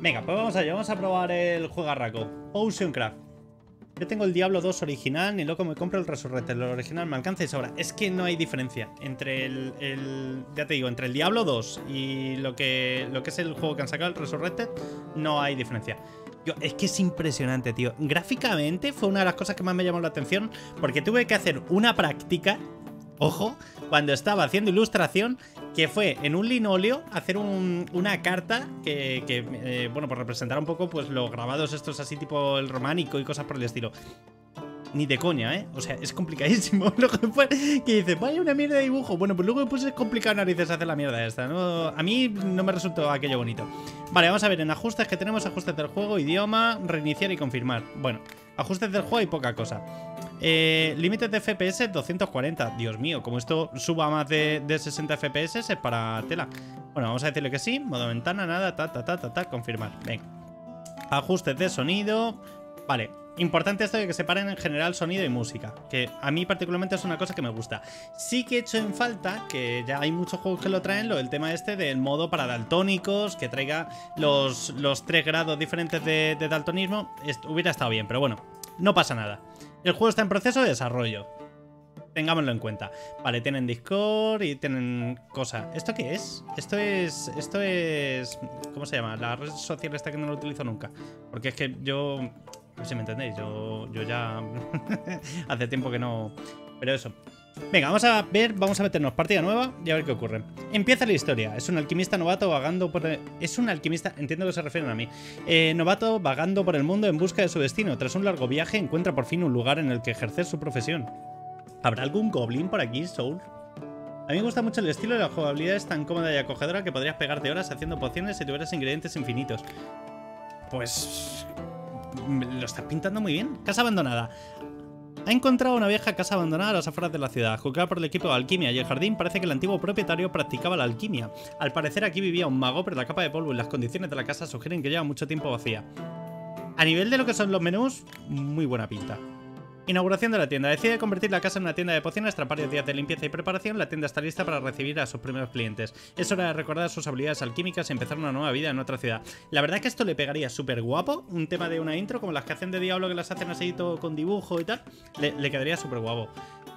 Venga, pues vamos allá, vamos a probar el juegarraco. Oceancraft. Yo tengo el Diablo 2 original, ni loco me compro el Resurrected. El original me alcanza y sobra. Es que no hay diferencia entre ya te digo, entre el Diablo 2 y lo que es el juego que han sacado, el Resurrected, no hay diferencia. Es que es impresionante, tío. Gráficamente fue una de las cosas que más me llamó la atención, porque tuve que hacer una práctica, ojo, cuando estaba haciendo ilustración, que fue en un linóleo hacer una carta que bueno, pues representar un poco pues los grabados estos así tipo el románico y cosas por el estilo. Ni de coña, ¿eh? O sea, es complicadísimo. Lo que fue que dice, vaya una mierda de dibujo. Bueno, pues luego pues es complicado narices hacer la mierda esta, ¿no? A mí no me resultó aquello bonito. Vale, vamos a ver, en ajustes que tenemos, ajustes del juego, idioma, reiniciar y confirmar. Bueno, ajustes del juego y poca cosa. Límites de FPS 240. Dios mío, como esto suba más de 60 FPS es para tela. Bueno, vamos a decirle que sí. Modo ventana, nada, confirmar. Venga. Ajustes de sonido. Vale. Importante esto de que separen en general sonido y música, que a mí particularmente es una cosa que me gusta. Sí que he hecho en falta, que ya hay muchos juegos que lo traen, el tema este del modo para daltónicos, que traiga los 3 grados diferentes de daltonismo. Hubiera estado bien, pero bueno, no pasa nada. El juego está en proceso de desarrollo. Tengámoslo en cuenta. Vale, tienen Discord y tienen cosas. ¿Esto qué es? Esto es... ¿Cómo se llama? La red social esta que no lo utilizo nunca. Porque es que yo... No sé si me entendéis, yo ya hace tiempo que no... Pero eso. Venga, vamos a meternos partida nueva y a ver qué ocurre. Empieza la historia. Es un alquimista novato vagando por el... Es un alquimista, entiendo que se refieren a mí. Novato vagando por el mundo en busca de su destino. Tras un largo viaje encuentra por fin un lugar en el que ejercer su profesión. ¿Habrá algún goblin por aquí, Soul? A mí me gusta mucho el estilo y la jugabilidad es tan cómoda y acogedora que podrías pegarte horas haciendo pociones si tuvieras ingredientes infinitos. Pues... lo estás pintando muy bien. Casa abandonada. Ha encontrado una vieja casa abandonada a las afueras de la ciudad. Juzgada por el equipo de alquimia y el jardín, parece que el antiguo propietario practicaba la alquimia. Al parecer aquí vivía un mago, pero la capa de polvo y las condiciones de la casa sugieren que lleva mucho tiempo vacía. A nivel de lo que son los menús, muy buena pinta. Inauguración de la tienda. Decide convertir la casa en una tienda de pociones. Tras varios días de limpieza y preparación, la tienda está lista para recibir a sus primeros clientes. Es hora de recordar sus habilidades alquímicas y empezar una nueva vida en otra ciudad. La verdad que esto le pegaría súper guapo. Un tema de una intro, como las que hacen de Diablo, que las hacen así todo con dibujo y tal. Le quedaría súper guapo.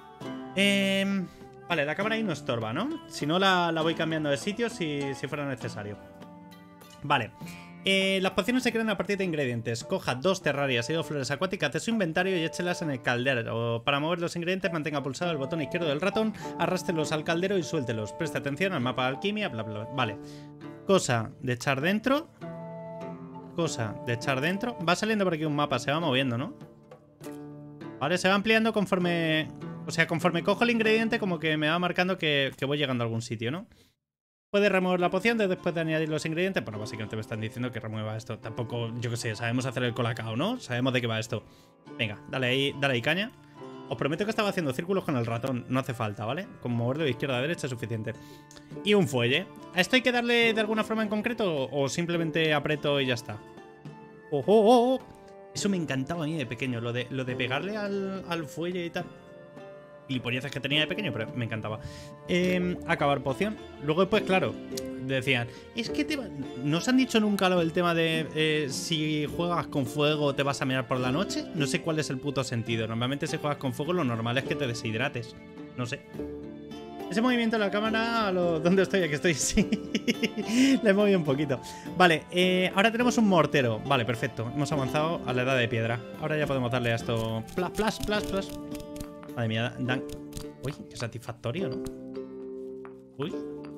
Vale, la cámara ahí no estorba, ¿no? Si no, la voy cambiando de sitio si fuera necesario. Vale. Las pociones se crean a partir de ingredientes. Coja 2 terrarias y 2 flores acuáticas de su inventario y échelas en el caldero. Para mover los ingredientes, mantenga pulsado el botón izquierdo del ratón, arrástrelos al caldero y suéltelos. Preste atención al mapa de alquimia, bla, bla, bla. Vale. Cosa de echar dentro. Cosa de echar dentro. Va saliendo por aquí un mapa, se va moviendo, ¿no? Vale, se va ampliando conforme... O sea, conforme cojo el ingrediente, como que me va marcando que voy llegando a algún sitio, ¿no? Puedes remover la poción después de añadir los ingredientes. Bueno, básicamente me están diciendo que remueva esto. Tampoco, yo qué sé, sabemos hacer el colacao, ¿no? Sabemos de qué va esto. Venga, dale ahí caña. Os prometo que estaba haciendo círculos con el ratón. No hace falta, ¿vale? Con moverlo de izquierda a derecha es suficiente. Y un fuelle. ¿A esto hay que darle de alguna forma en concreto o simplemente aprieto y ya está? ¡Oh, oh, oh! Eso me encantaba a mí de pequeño, lo de pegarle al fuelle y tal. Gilipolleces que tenía de pequeño, pero me encantaba. Acabar poción. Luego después, claro, decían, es que ¿no os han dicho nunca lo del tema de si juegas con fuego te vas a mear por la noche? No sé cuál es el puto sentido. Normalmente si juegas con fuego lo normal es que te deshidrates. No sé. Ese movimiento de la cámara, ¿dónde estoy? Aquí estoy, sí. Le he movido un poquito. Vale, ahora tenemos un mortero. Vale, perfecto. Hemos avanzado a la edad de piedra. Ahora ya podemos darle a esto. Plas. Madre mía, dan... Uy, qué satisfactorio, ¿no? Uy.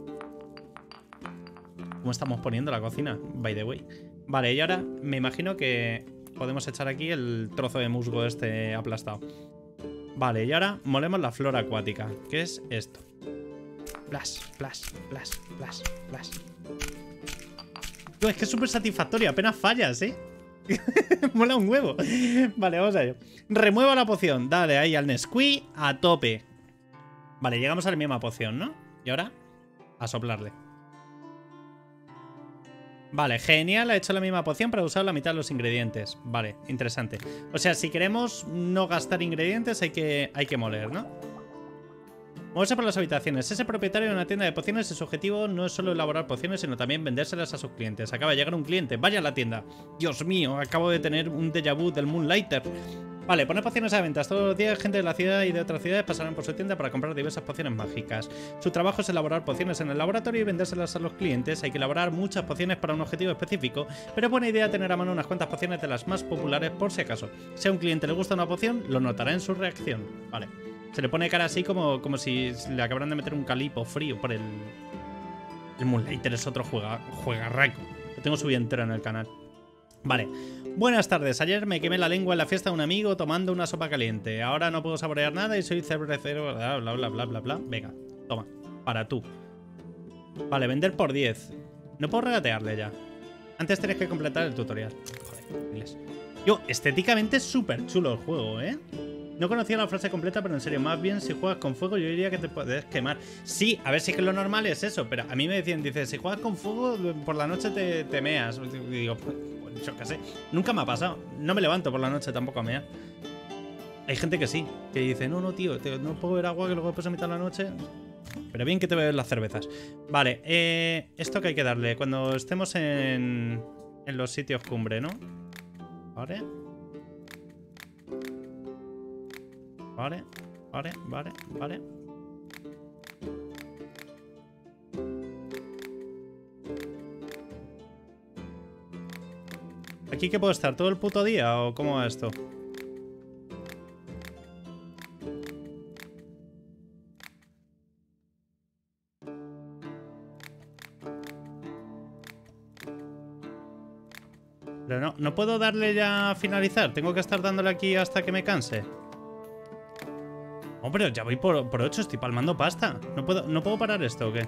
¿Cómo estamos poniendo la cocina? By the way. Vale, y ahora me imagino que podemos echar aquí el trozo de musgo este aplastado. Vale, y ahora molemos la flora acuática. ¿Qué es esto? Plas. Tío, es que es súper satisfactorio. Apenas fallas, ¿eh? Mola un huevo. Vale, vamos a ello. Remueva la poción. Dale ahí al Nesquik a tope. Vale, llegamos a la misma poción, ¿no? Y ahora, a soplarle. Vale, genial. Ha hecho la misma poción para usar la mitad de los ingredientes. Vale, interesante. O sea, si queremos no gastar ingredientes hay que moler, ¿no? Moverse por las habitaciones. Ese propietario de una tienda de pociones y su objetivo no es solo elaborar pociones, sino también vendérselas a sus clientes. Acaba de llegar un cliente. Vaya a la tienda. Dios mío, acabo de tener un déjà vu del Moonlighter. Vale, pone pociones a la venta. Todos los días gente de la ciudad y de otras ciudades pasarán por su tienda para comprar diversas pociones mágicas. Su trabajo es elaborar pociones en el laboratorio y vendérselas a los clientes. Hay que elaborar muchas pociones para un objetivo específico, pero es buena idea tener a mano unas cuantas pociones de las más populares por si acaso. Si a un cliente le gusta una poción, lo notará en su reacción. Vale. Se le pone cara así como si le acabaran de meter un calipo frío por el... El Moonlighter es otro juegarraco. Lo tengo subido entero en el canal. Vale. Buenas tardes. Ayer me quemé la lengua en la fiesta de un amigo tomando una sopa caliente. Ahora no puedo saborear nada y soy cervecero. Bla, bla, bla, bla, bla, bla. Venga, toma. Para tú. Vale, vender por 10. No puedo regatearle ya. Antes tenés que completar el tutorial. Joder, inglés. Yo, estéticamente es súper chulo el juego, ¿eh? No conocía la frase completa, pero en serio, más bien si juegas con fuego yo diría que te puedes quemar. Sí, a ver si es que lo normal es eso, pero a mí me decían, dice, si juegas con fuego por la noche te meas. Y digo, pues, yo qué sé, nunca me ha pasado. No me levanto por la noche tampoco a mear. Hay gente que sí, que dice, no, tío, no puedo beber agua que luego después a mitad de la noche. Pero bien que te bebes las cervezas. Vale, esto que hay que darle cuando estemos en los sitios cumbre, ¿no? Vale. Vale. ¿Aquí qué puedo estar? ¿Todo el puto día o cómo va esto? Pero no puedo darle ya a finalizar. Tengo que estar dándole aquí hasta que me canse. Oh, pero ya voy por 8, estoy palmando pasta. ¿No puedo parar esto o qué?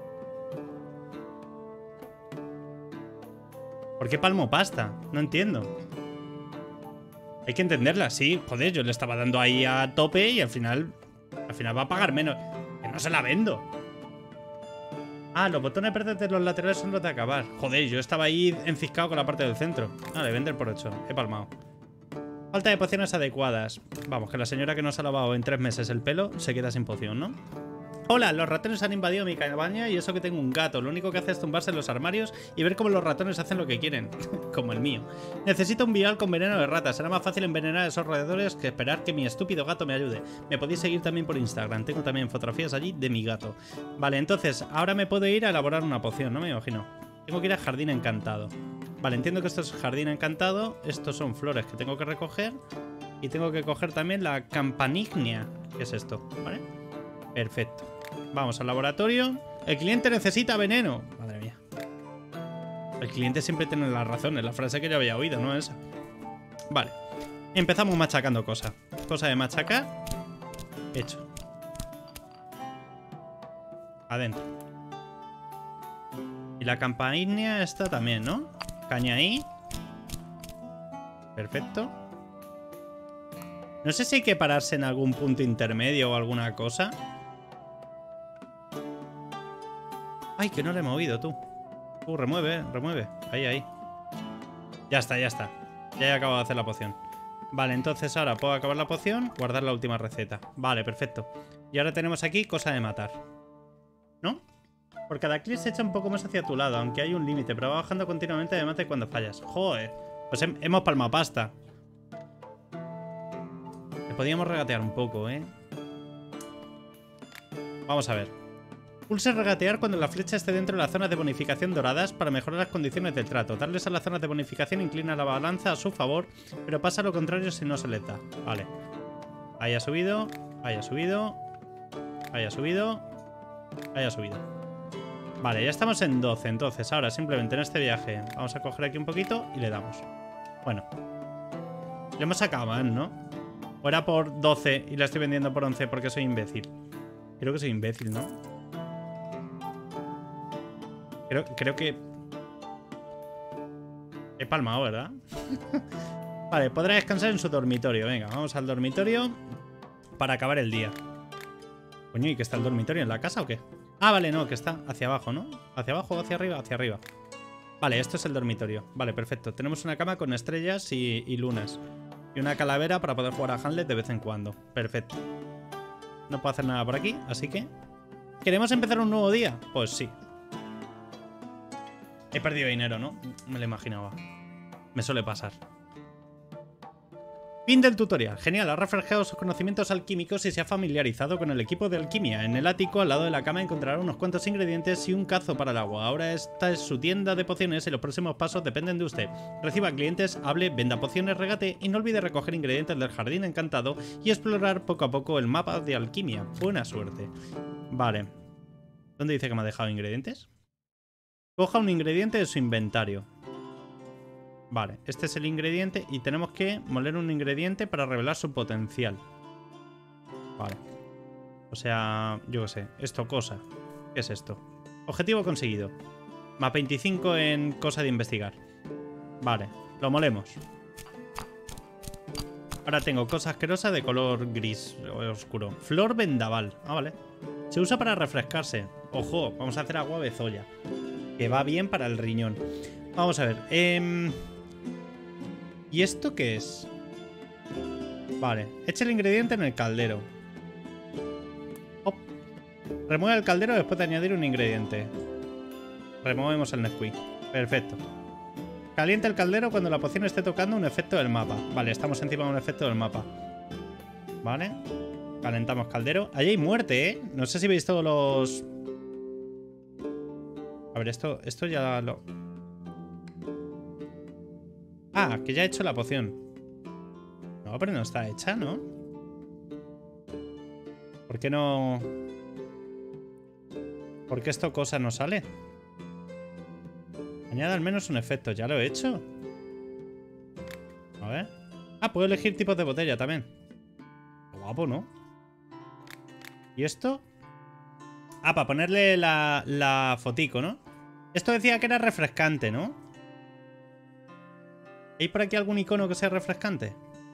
¿Por qué palmo pasta? No entiendo. Hay que entenderla, sí. Joder, yo le estaba dando ahí a tope y al final va a pagar menos. Que no se la vendo. Ah, los botones verdes de los laterales son los de acabar. Joder, yo estaba ahí enciscado con la parte del centro. Vale, vender por 8. He palmado. Falta de pociones adecuadas. Vamos, que la señora que no se ha lavado en 3 meses el pelo se queda sin poción, ¿no? Hola, los ratones han invadido mi cabaña y eso que tengo un gato. Lo único que hace es tumbarse en los armarios y ver cómo los ratones hacen lo que quieren. Como el mío. Necesito un vial con veneno de rata. Será más fácil envenenar a esos roedores que esperar que mi estúpido gato me ayude. Me podéis seguir también por Instagram. Tengo también fotografías allí de mi gato. Vale, entonces, ahora me puedo ir a elaborar una poción, ¿no? Me imagino. Tengo que ir a Jardín Encantado. Vale, entiendo que esto es Jardín Encantado. Estos son flores que tengo que recoger. Y tengo que coger también la campanignia. ¿Qué es esto? ¿Vale? Perfecto. Vamos al laboratorio. El cliente necesita veneno. Madre mía. El cliente siempre tiene la razón. Es la frase que ya había oído, ¿no? Esa. Vale. Empezamos machacando cosas. Cosa de machacar. Hecho. Adentro. Y la campanignia está también, ¿no? Caña ahí. Perfecto. No sé si hay que pararse en algún punto intermedio o alguna cosa. Ay, que no le he movido, tú. Remueve. Ahí. Ya está. Ya he acabado de hacer la poción. Vale, entonces ahora puedo acabar la poción, guardar la última receta. Vale, perfecto. Y ahora tenemos aquí cosa de matar. ¿No? Por cada clic se echa un poco más hacia tu lado, aunque hay un límite, pero va bajando continuamente de mate cuando fallas. Joder. Pues hemos palmado pasta. Le podíamos regatear un poco, ¿eh? Vamos a ver. Pulse regatear cuando la flecha esté dentro de las zonas de bonificación doradas para mejorar las condiciones del trato. Darles a las zonas de bonificación inclina la balanza a su favor, pero pasa lo contrario si no se les da. Vale. Ahí ha subido. Vale, ya estamos en 12. Entonces ahora simplemente en este viaje vamos a coger aquí un poquito y le damos. Bueno. Le hemos sacado más, ¿no? O era por 12 y la estoy vendiendo por 11 porque soy imbécil. Creo que soy imbécil, ¿no? Creo que... He palmado, ¿verdad? Vale, podrá descansar en su dormitorio. Venga, vamos al dormitorio para acabar el día. Coño, ¿y que está el dormitorio en la casa o qué? Ah, vale, no, que está hacia abajo, ¿no? ¿Hacia abajo o hacia arriba? Hacia arriba. Vale, esto es el dormitorio. Vale, perfecto. Tenemos una cama con estrellas y lunas. Y una calavera para poder jugar a Hamlet de vez en cuando. Perfecto. No puedo hacer nada por aquí, así que... ¿Queremos empezar un nuevo día? Pues sí. He perdido dinero, ¿no? Me lo imaginaba. Me suele pasar. Fin del tutorial. Genial, ha refrescado sus conocimientos alquímicos y se ha familiarizado con el equipo de alquimia. En el ático, al lado de la cama, encontrará unos cuantos ingredientes y un cazo para el agua. Ahora esta es su tienda de pociones y los próximos pasos dependen de usted. Reciba clientes, hable, venda pociones, regate y no olvide recoger ingredientes del jardín encantado y explorar poco a poco el mapa de alquimia. Buena suerte. Vale. ¿Dónde dice que me ha dejado ingredientes? Coja un ingrediente de su inventario. Vale, este es el ingrediente y tenemos que moler un ingrediente para revelar su potencial. Vale. O sea, yo qué sé. Esto, cosa. ¿Qué es esto? Objetivo conseguido. Más 25 en cosa de investigar. Vale, lo molemos. Ahora tengo cosa asquerosa de color gris oscuro. Flor vendaval. Ah, vale. Se usa para refrescarse. Ojo, vamos a hacer agua bezoya. Que va bien para el riñón. Vamos a ver. ¿Y esto qué es? Vale. Eche el ingrediente en el caldero. Hop. Remueve el caldero después de añadir un ingrediente. Removemos el Nesquik. Perfecto. Calienta el caldero cuando la poción esté tocando un efecto del mapa. Vale, estamos encima de un efecto del mapa. Vale. Calentamos caldero. Allí hay muerte, ¿eh? No sé si veis todos los... A ver, esto ya lo... Ah, que ya he hecho la poción. No, pero no está hecha, ¿no? ¿Por qué no...? ¿Por qué esto cosa no sale? Añade al menos un efecto. Ya lo he hecho. A ver. Ah, puedo elegir tipos de botella también. Guapo, ¿no? ¿Y esto? Ah, para ponerle la fotico, ¿no? Esto decía que era refrescante, ¿no? ¿Hay por aquí algún icono que sea refrescante?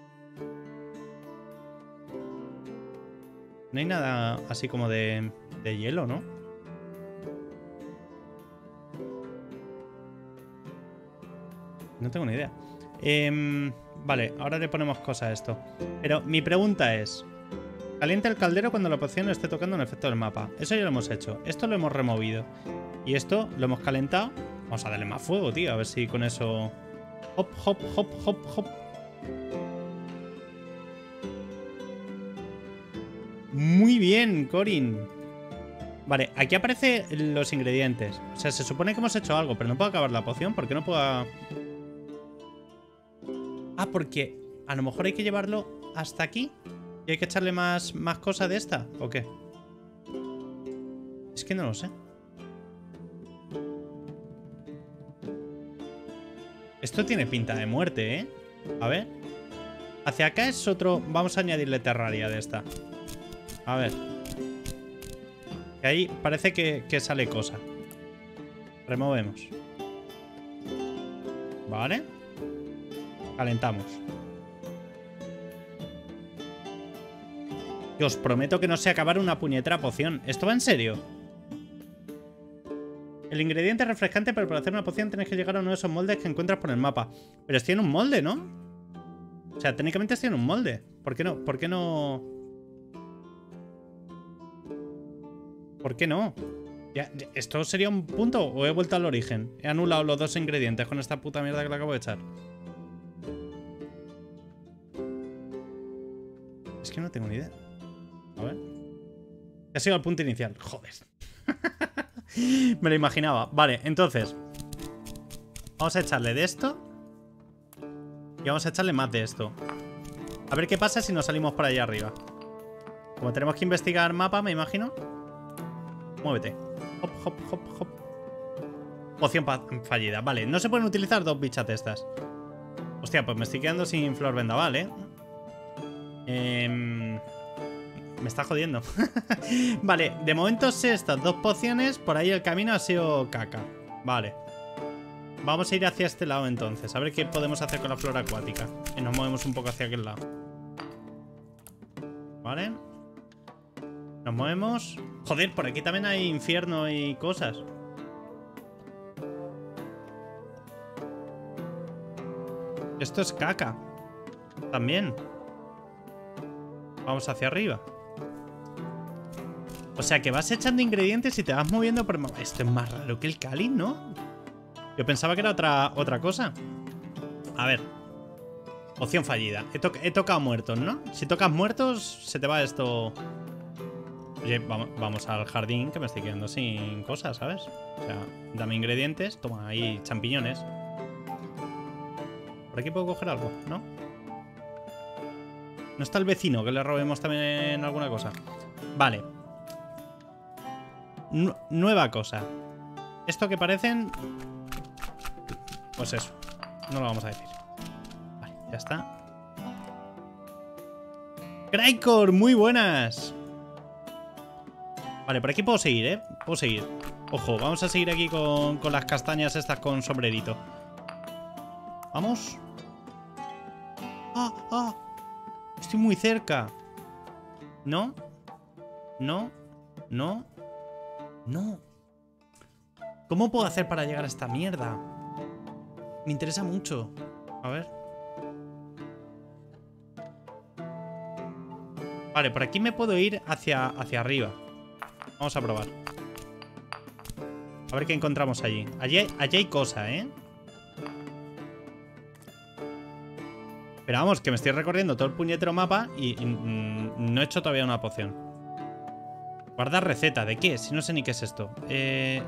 No hay nada así como de hielo, ¿no? No tengo ni idea. Vale, ahora le ponemos cosas a esto. Pero mi pregunta es... Calienta el caldero cuando la poción esté tocando un efecto del mapa. Eso ya lo hemos hecho. Esto lo hemos removido. Y esto lo hemos calentado. Vamos a darle más fuego, tío. A ver si con eso... Hop, hop, hop, hop, hop. Muy bien, Corin. Vale, aquí aparecen los ingredientes. O sea, se supone que hemos hecho algo, pero no puedo acabar la poción. ¿Por qué no puedo...? Ah, porque a lo mejor hay que llevarlo hasta aquí. ¿Y hay que echarle más cosas de esta? ¿O qué? Es que no lo sé. Esto tiene pinta de muerte, ¿eh? A ver. Hacia acá es otro... Vamos a añadirle terraria de esta. A ver. Que ahí parece que sale cosa. Removemos. Vale. Calentamos. Y os prometo que no sé acabar una puñetera poción. ¿Esto va en serio? El ingrediente es refrescante, pero para hacer una poción tenéis que llegar a uno de esos moldes que encuentras por el mapa. Pero estoy en un molde, ¿no? O sea, técnicamente estoy en un molde. ¿Por qué no? ¿Por qué no? ¿Por qué no? ¿Esto sería un punto o he vuelto al origen? He anulado los dos ingredientes con esta puta mierda que le acabo de echar. Es que no tengo ni idea. A ver. Ha sido el punto inicial. Joder. Me lo imaginaba. Vale, entonces vamos a echarle de esto. Y vamos a echarle más de esto. A ver qué pasa si nos salimos por allá arriba. Como tenemos que investigar mapa, me imagino. Muévete. Hop, hop, hop, hop. Poción fallida. Vale, no se pueden utilizar dos bichas de estas. Hostia, pues me estoy quedando sin flor vendaval, ¿eh? Me está jodiendo. Vale, de momento sé estas dos pociones. Por ahí el camino ha sido caca. Vale. Vamos a ir hacia este lado entonces. A ver qué podemos hacer con la flora acuática. Y nos movemos un poco hacia aquel lado. Vale. Nos movemos. Joder, por aquí también hay infierno y cosas. Esto es caca. También. Vamos hacia arriba. O sea, que vas echando ingredientes y te vas moviendo por... Esto es más raro que el cáliz, ¿no? Yo pensaba que era otra cosa. A ver. Opción fallida. He tocado muertos, ¿no? Si tocas muertos, se te va esto... Oye, vamos al jardín, que me estoy quedando sin cosas, ¿sabes? O sea, dame ingredientes. Toma, ahí champiñones. ¿Por aquí puedo coger algo? ¿No? ¿No está el vecino que le robemos también alguna cosa? Vale. Nueva cosa. Esto que parecen... Pues eso. No lo vamos a decir. Vale, ya está. ¡Craycore! ¡Muy buenas! Vale, por aquí puedo seguir, ¿eh? Puedo seguir. Ojo, vamos a seguir aquí con las castañas estas con sombrerito. Vamos. ¡Ah! ¡Ah! Estoy muy cerca. ¿No? ¿No? ¿No? ¡No! ¿Cómo puedo hacer para llegar a esta mierda? Me interesa mucho. A ver. Vale, por aquí me puedo ir hacia arriba. Vamos a probar. A ver qué encontramos allí. Allí hay cosa, ¿eh? Pero vamos, que me estoy recorriendo todo el puñetero mapa y no he hecho todavía una poción. Guardar receta. ¿De qué? Si no sé ni qué es esto. Le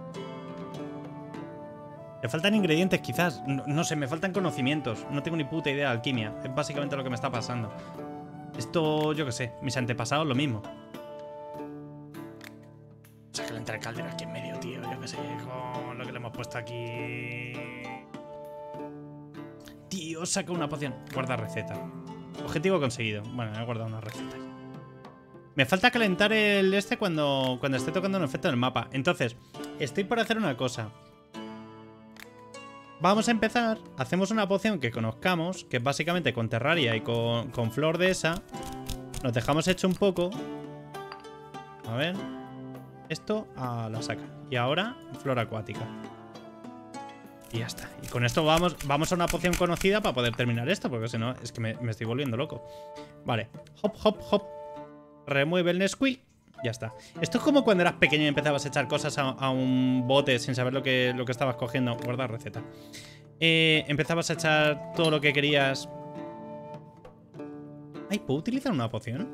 faltan ingredientes, quizás. No sé, me faltan conocimientos. No tengo ni puta idea de alquimia. Es básicamente lo que me está pasando. Esto, yo qué sé. Mis antepasados lo mismo. O sea, que le entra el caldero aquí en medio, tío. Yo qué sé, con lo que le hemos puesto aquí. Tío, saca una poción. Guarda receta. Objetivo conseguido. Bueno, he guardado una receta. Me falta calentar el este cuando esté tocando un efecto en el mapa. Entonces, estoy por hacer una cosa. Vamos a empezar. Hacemos una poción que conozcamos, que es básicamente con Terraria y con flor de esa. Nos dejamos hecho un poco. A ver. Esto a la saca. Y ahora, flor acuática. Y ya está. Y con esto vamos a una poción conocida para poder terminar esto, porque si no, es que me estoy volviendo loco. Vale. Hop, hop, hop. Remueve el Nesquik. Ya está. Esto es como cuando eras pequeño y empezabas a echar cosas a un bote sin saber lo que estabas cogiendo. Guarda receta. Empezabas a echar todo lo que querías. Ay, ¿puedo utilizar una poción?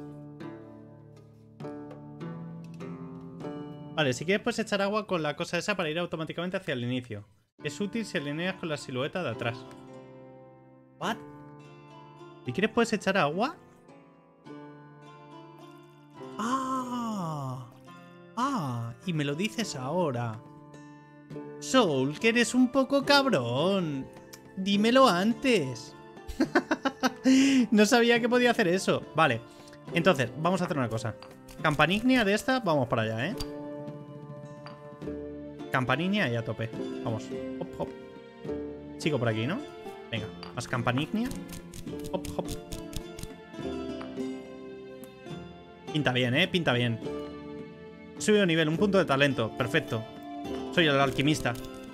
Vale, si quieres puedes echar agua con la cosa esa para ir automáticamente hacia el inicio. Es útil si alineas con la silueta de atrás. ¿What? Si quieres puedes echar agua. Ah, y me lo dices ahora. Soul, que eres un poco cabrón. Dímelo antes. No sabía que podía hacer eso. Vale, entonces, vamos a hacer una cosa. Campanignia de esta, vamos para allá, ¿eh? Campanignia y a tope. Vamos, hop, hop. Sigo por aquí, ¿no? Venga, más campanignia. Hop, hop. Pinta bien, ¿eh? Pinta bien. He subido nivel, un punto de talento. Perfecto. Soy el alquimista.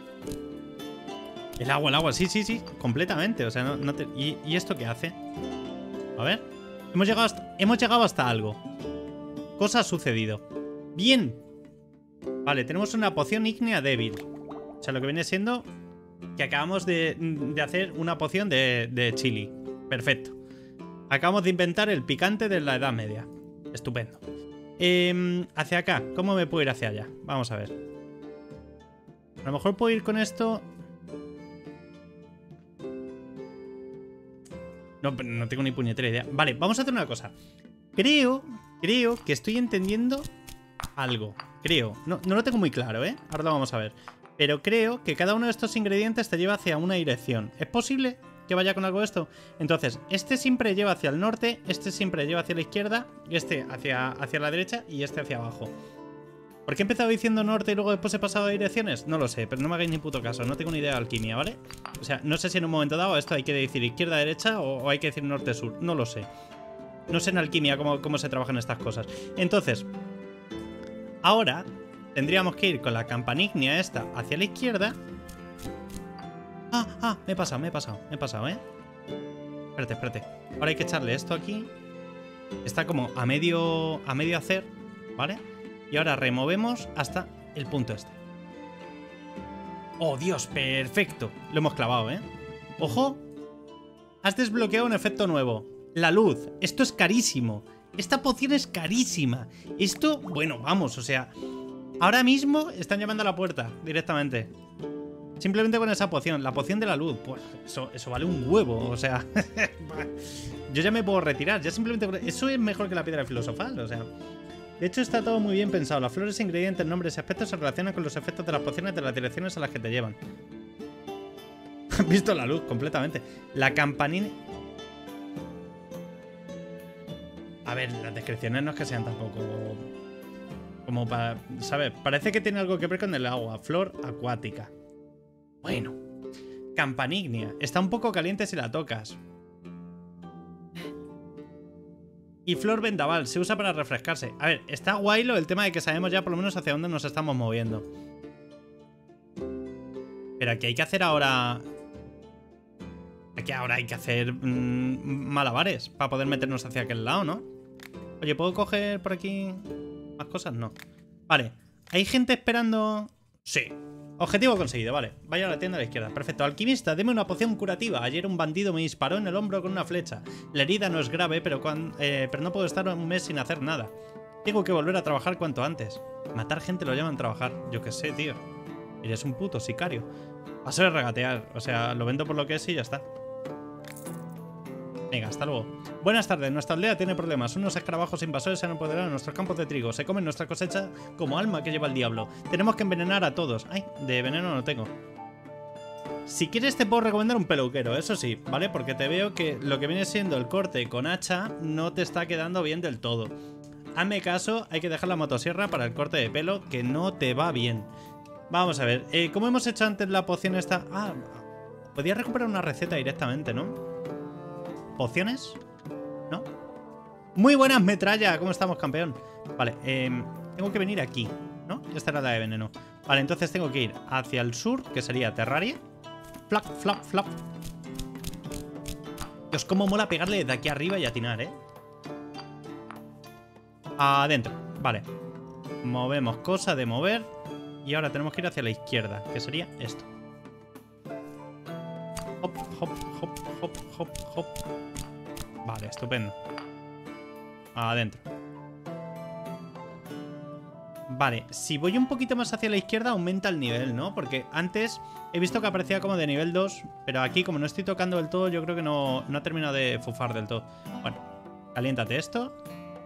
El agua, sí, sí, sí. Completamente. O sea, no te... ¿Y esto qué hace? A ver. Hemos llegado hasta algo. Cosa ha sucedido. Bien. Vale, tenemos una poción ígnea débil. O sea, lo que viene siendo que acabamos de hacer una poción de chili. Perfecto. Acabamos de inventar el picante de la Edad Media. Estupendo. Hacia acá. ¿Cómo me puedo ir hacia allá? Vamos a ver. A lo mejor puedo ir con esto. No tengo ni puñetera idea. Vale, vamos a hacer una cosa. Creo que estoy entendiendo algo. Creo. No lo tengo muy claro, ¿eh? Ahora lo vamos a ver. Pero creo que cada uno de estos ingredientes te lleva hacia una dirección. ¿Es posible que vaya con algo de esto? Entonces, este siempre lleva hacia el norte, este siempre lleva hacia la izquierda, este hacia la derecha y este hacia abajo. ¿Por qué he empezado diciendo norte y luego después he pasado a direcciones? No lo sé, pero no me hagáis ni puto caso. No tengo ni idea de alquimia, ¿vale? O sea, no sé si en un momento dado esto hay que decir izquierda-derecha o hay que decir norte-sur. No lo sé. No sé en alquimia cómo se trabajan estas cosas. Entonces, ahora tendríamos que ir con la campanignia esta hacia la izquierda. Me he pasado, ¿eh? Espérate. Ahora hay que echarle esto aquí. Está como a medio hacer, ¿vale? Y ahora removemos hasta el punto este. ¡Oh, Dios! ¡Perfecto! Lo hemos clavado, ¿eh? ¡Ojo! Has desbloqueado un efecto nuevo. La luz. Esto es carísimo. Esta poción es carísima. Esto, bueno, vamos, o sea... Ahora mismo están llamando a la puerta directamente. Simplemente con esa poción. La poción de la luz. Pues eso vale un huevo, o sea... Yo ya me puedo retirar. Ya simplemente... Eso es mejor que la piedra filosofal, o sea... De hecho, está todo muy bien pensado. Las flores, ingredientes, nombres y aspectos se relacionan con los efectos de las pociones de las direcciones a las que te llevan. Han visto la luz completamente. La campanina... A ver, las descripciones no es que sean tampoco... Como para... ¿Sabes? Parece que tiene algo que ver con el agua. Flor acuática. Bueno. Campanignia. Está un poco caliente si la tocas. Y flor vendaval, se usa para refrescarse. A ver, está guay lo del tema de que sabemos ya por lo menos hacia dónde nos estamos moviendo. Pero aquí hay que hacer ahora... Aquí ahora hay que hacer malabares para poder meternos hacia aquel lado, ¿no? Oye, ¿puedo coger por aquí más cosas? No. Vale, ¿hay gente esperando? Sí. Objetivo conseguido, vale. Vaya a la tienda a la izquierda. Perfecto. Alquimista, deme una poción curativa. Ayer un bandido me disparó en el hombro con una flecha. La herida no es grave, pero no puedo estar un mes sin hacer nada. Tengo que volver a trabajar cuanto antes. Matar gente lo llaman trabajar. Yo qué sé, tío. Eres un puto sicario. Paso de regatear. O sea, lo vendo por lo que es y ya está. Venga, hasta luego. Buenas tardes. Nuestra aldea tiene problemas. Unos escarabajos invasores se han apoderado de nuestros campos de trigo. Se comen nuestra cosecha como alma que lleva el diablo. Tenemos que envenenar a todos. Ay, de veneno no tengo. Si quieres te puedo recomendar un peluquero, eso sí, ¿vale? Porque te veo que lo que viene siendo el corte con hacha no te está quedando bien del todo. Hazme caso, hay que dejar la motosierra para el corte de pelo, que no te va bien. Vamos a ver, ¿cómo hemos hecho antes la poción esta? Ah, podía recuperar una receta directamente, ¿no? ¿Pociones? ¿No? Muy buenas, metralla. ¿Cómo estamos, campeón? Vale, tengo que venir aquí, ¿no? Esta era la de veneno. Vale, entonces tengo que ir hacia el sur, que sería Terraria. Flap, flap, flap. Dios, cómo mola pegarle de aquí arriba y atinar, ¿eh? Adentro, vale. Movemos cosa de mover. Y ahora tenemos que ir hacia la izquierda, que sería esto. Hop, hop, hop, hop, hop, hop. Vale, estupendo. Adentro. Vale, si voy un poquito más hacia la izquierda aumenta el nivel, ¿no? Porque antes he visto que aparecía como de nivel 2, pero aquí como no estoy tocando del todo, yo creo que no ha terminado de fufar del todo. Bueno, caliéntate esto.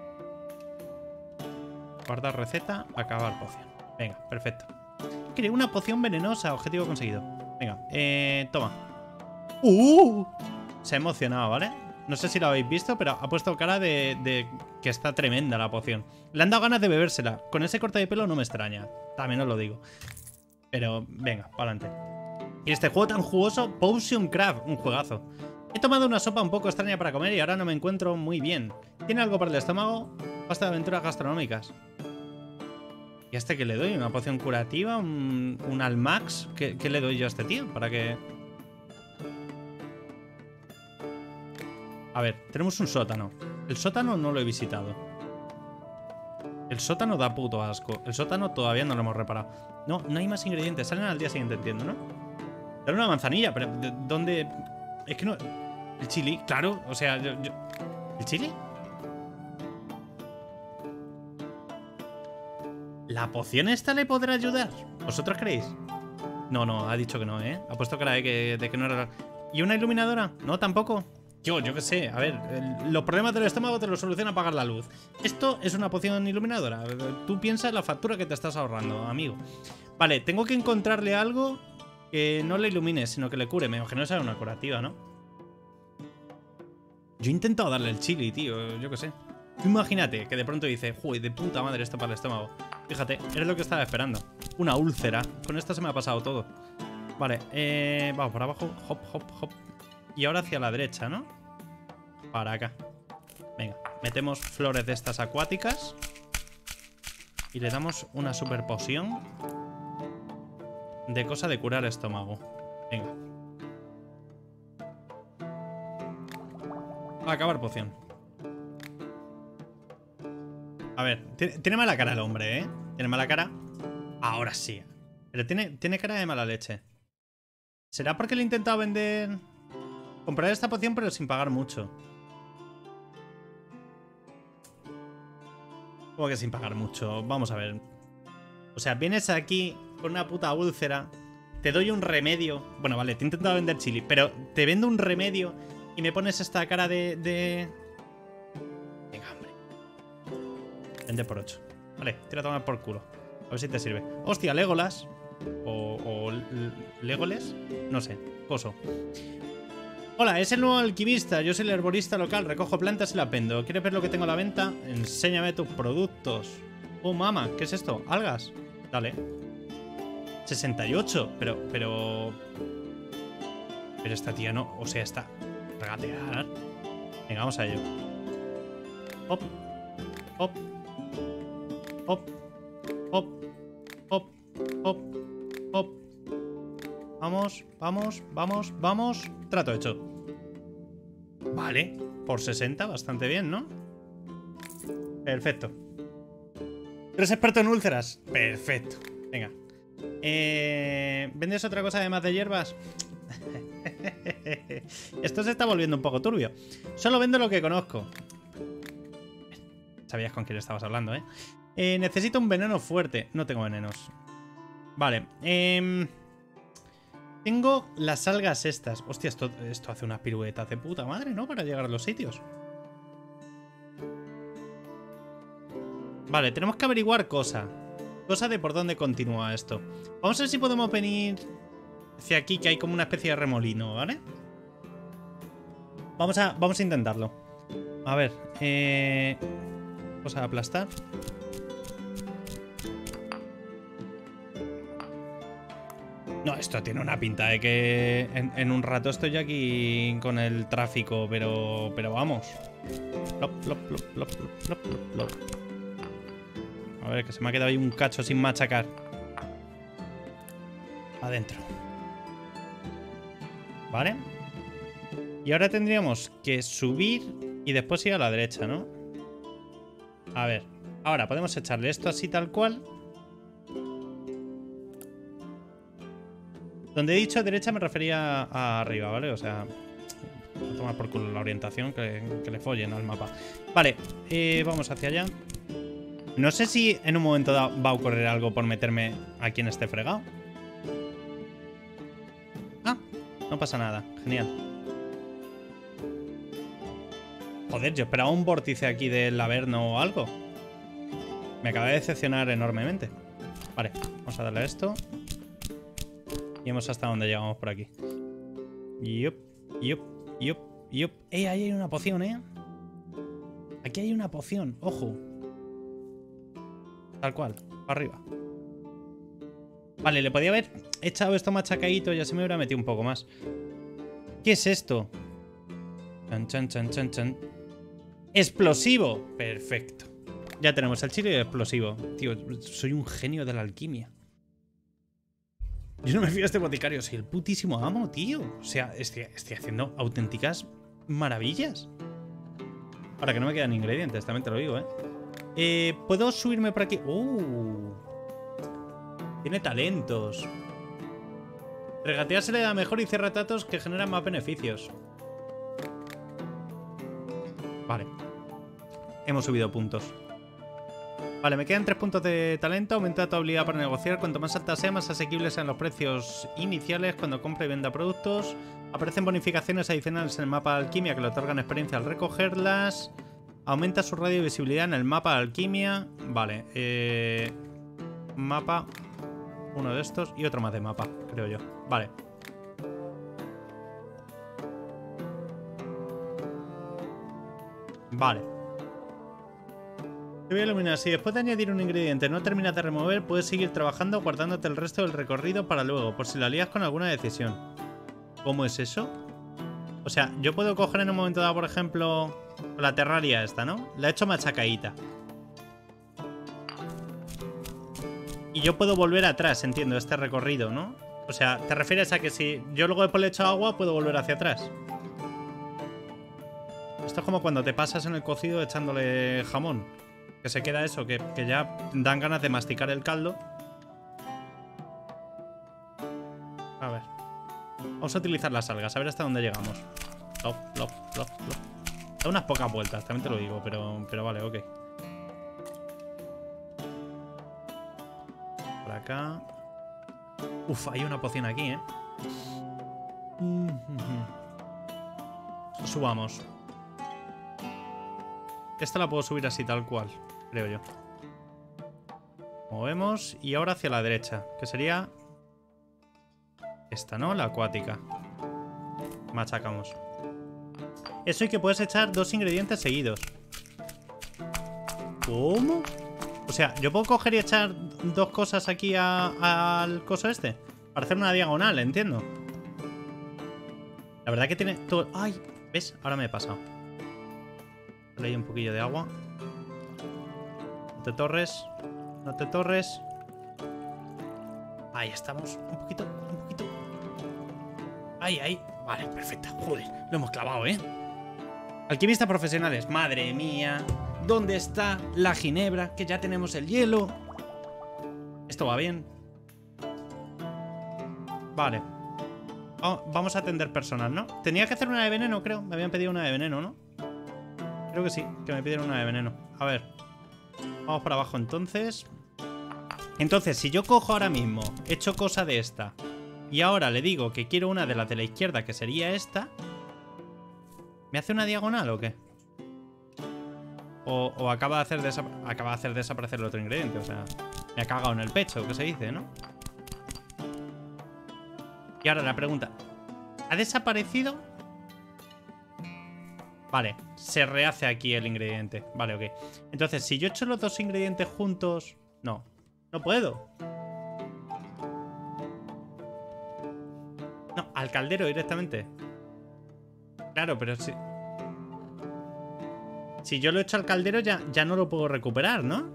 Guardar receta, acabar poción. Venga, perfecto. Creo una poción venenosa, objetivo conseguido. Venga, toma. Se ha emocionado, ¿vale? No sé si lo habéis visto, pero ha puesto cara de que está tremenda la poción. Le han dado ganas de bebérsela. Con ese corte de pelo no me extraña. También os lo digo. Pero venga, para adelante. Y este juego tan jugoso, Potion Craft, un juegazo. He tomado una sopa un poco extraña para comer y ahora no me encuentro muy bien. ¿Tiene algo para el estómago? Basta de aventuras gastronómicas. ¿Y a este qué le doy? ¿Una poción curativa? ¿Un Almax? ¿Qué le doy yo a este tío? Para que... A ver, tenemos un sótano. El sótano no lo he visitado. El sótano da puto asco. El sótano todavía no lo hemos reparado. No, no hay más ingredientes. Salen al día siguiente, entiendo, ¿no? Dale una manzanilla, pero ¿dónde...? Es que no... El chili, claro. O sea, ¿El chili? ¿La poción esta le podrá ayudar? ¿Vosotros creéis? No, no, ha dicho que no, ¿eh? Ha puesto cara de que no era... ¿Y una iluminadora? No, tampoco. Yo qué sé, a ver, los problemas del estómago te los soluciona apagar la luz. Esto es una poción iluminadora. Tú piensas en la factura que te estás ahorrando, amigo. Vale, tengo que encontrarle algo que no le ilumine, sino que le cure. Me imagino que sea una curativa, ¿no? Yo he intentado darle el chili, tío, yo qué sé. Imagínate que de pronto dice, joder, de puta madre esto para el estómago. Fíjate, eres lo que estaba esperando. Una úlcera. Con esta se me ha pasado todo. Vale, vamos por abajo. Hop, hop, hop. Y ahora hacia la derecha, ¿no? Para acá. Venga, metemos flores de estas acuáticas. Y le damos una super poción de cosa de curar estómago. Venga. A acabar poción. A ver, tiene mala cara el hombre, ¿eh? Tiene mala cara. Ahora sí. Pero tiene cara de mala leche. ¿Será porque le he intentado vender... comprar esta poción pero sin pagar mucho? ¿Cómo que sin pagar mucho? Vamos a ver. O sea, vienes aquí con una puta úlcera, te doy un remedio. Bueno, vale, te he intentado vender chili, pero te vendo un remedio y me pones esta cara de... Venga, hombre. Vende por 8. Vale, tira a tomar por culo. A ver si te sirve. Hostia, Legolas. O Legoles. No sé, coso. Hola, es el nuevo alquimista. Yo soy el herborista local. Recojo plantas y las vendo. ¿Quieres ver lo que tengo a la venta? Enséñame tus productos. Oh, mama, ¿qué es esto? ¿Algas? Dale. 68. Pero esta tía no... O sea, está... Regatear. Venga, vamos a ello. Hop. Hop. Hop. Hop. Hop. Hop. Hop. Vamos, vamos, vamos, vamos. Trato hecho. Vale. Por 60, bastante bien, ¿no? Perfecto. ¿Eres experto en úlceras? Perfecto. Venga. ¿Vendes otra cosa además de hierbas? Esto se está volviendo un poco turbio. Solo vendo lo que conozco. Sabías con quién estabas hablando, ¿eh? Necesito un veneno fuerte. No tengo venenos. Vale. Tengo las algas estas. Hostia, esto hace unas piruetas de puta madre, ¿no? Para llegar a los sitios. Vale, tenemos que averiguar cosa. Cosa de por dónde continúa esto. Vamos a ver si podemos venir hacia aquí, que hay como una especie de remolino, ¿vale? Vamos a intentarlo. A ver, cosa de aplastar. No, esto tiene una pinta de que en un rato estoy aquí con el tráfico, pero vamos. Plop, plop, plop, plop, plop, plop, plop. A ver, que se me ha quedado ahí un cacho sin machacar. Adentro. ¿Vale? Y ahora tendríamos que subir y después ir a la derecha, ¿no? A ver. Ahora podemos echarle esto así tal cual. Donde he dicho derecha me refería a arriba, ¿vale? O sea, a tomar por culo la orientación, que le follen al mapa. Vale, vamos hacia allá. No sé si en un momento dado va a ocurrir algo por meterme aquí en este fregado. Ah, no pasa nada. Genial. Joder, yo esperaba un vórtice aquí del Averno o algo. Me acaba de decepcionar enormemente. Vale, vamos a darle a esto. Y hemos hasta donde llegamos por aquí. Yup, yup, yup, yup. Ahí hay una poción, ¿eh? Aquí hay una poción, ojo. Tal cual, para arriba. Vale, le podía haber echado esto machacadito y así me hubiera metido un poco más. ¿Qué es esto? Chan, chan, chan, chan, chan. ¡Explosivo! Perfecto. Ya tenemos el chile y el explosivo. Tío, soy un genio de la alquimia. Yo no me fío de este boticario, soy el putísimo amo, tío. O sea, estoy haciendo auténticas maravillas. Ahora que no me quedan ingredientes, también te lo digo, ¿eh? ¿Puedo subirme por aquí? Tiene talentos. Regatear se le da mejor y cierra tratos que generan más beneficios. Vale. Hemos subido puntos. Vale, me quedan 3 puntos de talento. Aumenta tu habilidad para negociar. Cuanto más alta sea, más asequibles sean los precios iniciales cuando compre y venda productos. Aparecen bonificaciones adicionales en el mapa de alquimia que le otorgan experiencia al recogerlas. Aumenta su radio de visibilidad en el mapa de alquimia. Vale, mapa. Uno de estos y otro más de mapa, creo yo. Vale. Vale. Te voy a iluminar. Si después de añadir un ingrediente no terminas de remover, puedes seguir trabajando guardándote el resto del recorrido para luego, por si la lías con alguna decisión. ¿Cómo es eso? O sea, yo puedo coger en un momento dado, por ejemplo, la terraria esta, ¿no? La he hecho machacaíta. Y yo puedo volver atrás, entiendo, este recorrido, ¿no? O sea, ¿te refieres a que si yo luego después le echo agua, puedo volver hacia atrás? Esto es como cuando te pasas en el cocido echándole jamón. Que se queda eso, que ya dan ganas de masticar el caldo. A ver. Vamos a utilizar las algas, a ver hasta dónde llegamos. Plop, plop, plop, plop. Da unas pocas vueltas, también te lo digo, pero vale, ok. Por acá. Uf, hay una poción aquí, ¿eh? Subamos. Esta la puedo subir así tal cual, creo yo. Movemos y ahora hacia la derecha, que sería esta, ¿no? La acuática. Machacamos. Eso y que puedes echar 2 ingredientes seguidos. ¿Cómo? O sea, ¿yo puedo coger y echar 2 cosas aquí al coso este? Para hacer una diagonal, entiendo. La verdad que tiene todo... ¡Ay! ¿Ves? Ahora me he pasado. Ahí un poquillo de agua. No te torres. No te torres. Ahí estamos. Un poquito, un poquito. Ahí, ahí. Vale, perfecto. Joder, lo hemos clavado, ¿eh? Alquimistas profesionales. Madre mía. ¿Dónde está la ginebra? Que ya tenemos el hielo. Esto va bien. Vale. Oh, vamos a atender personas, ¿no? Tenía que hacer una de veneno, creo. Me habían pedido una de veneno, ¿no? Creo que sí, que me pidieron una de veneno. A ver. Vamos para abajo entonces. Entonces, si yo cojo ahora mismo, echo cosa de esta, y ahora le digo que quiero una de las de la izquierda, que sería esta, ¿me hace una diagonal o qué? O acaba de hacer desaparecer el otro ingrediente. O sea, me ha cagado en el pecho, que se dice, ¿no? Y ahora la pregunta. ¿Ha desaparecido? Vale, se rehace aquí el ingrediente. Vale, ok. Entonces, si yo echo los 2 ingredientes juntos... No, no puedo. No, al caldero directamente. Claro, pero si... Si yo lo echo al caldero ya no lo puedo recuperar, ¿no?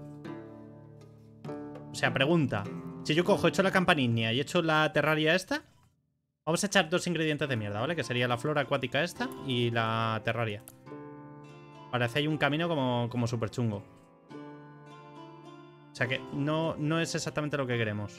O sea, pregunta. Si yo cojo, echo la campanilla y echo la terraria esta... Vamos a echar 2 ingredientes de mierda, ¿vale? Que sería la flora acuática esta y la terraria. Parece hay un camino como súper chungo. O sea que no es exactamente lo que queremos.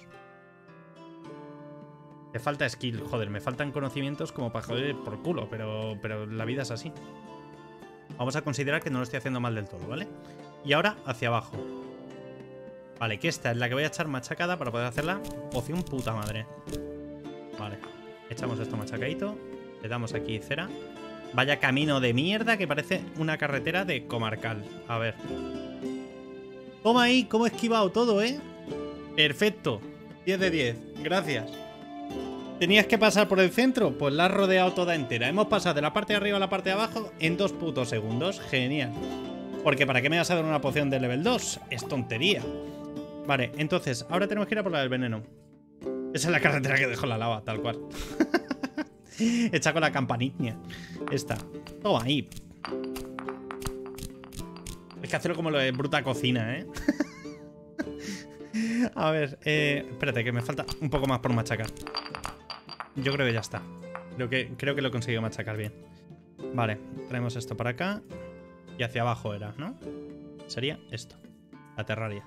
Me falta skill, joder, me faltan conocimientos como para joder por culo, pero la vida es así. Vamos a considerar que no lo estoy haciendo mal del todo, ¿vale? Y ahora hacia abajo. Vale, que esta es la que voy a echar machacada para poder hacerla poción puta madre. Vale. Echamos esto machacadito. Le damos aquí cera. Vaya camino de mierda que parece una carretera de comarcal. A ver. Toma ahí, cómo he esquivado todo, ¿eh? Perfecto. 10 de 10. Gracias. ¿Tenías que pasar por el centro? Pues la has rodeado toda entera. Hemos pasado de la parte de arriba a la parte de abajo en 2 putos segundos. Genial. Porque ¿para qué me vas a dar una poción de level 2? Es tontería. Vale, entonces, ahora tenemos que ir a por la del veneno. Esa es la carretera que dejó la lava, tal cual. Hecha con la campanilla. Esta. Toma ahí. Hay que hacerlo como lo de bruta cocina, ¿eh? A ver, espérate, que me falta un poco más por machacar. Yo creo que ya está. Creo que lo he conseguido machacar bien. Vale, traemos esto para acá. Y hacia abajo era, ¿no? Sería esto. La terraria.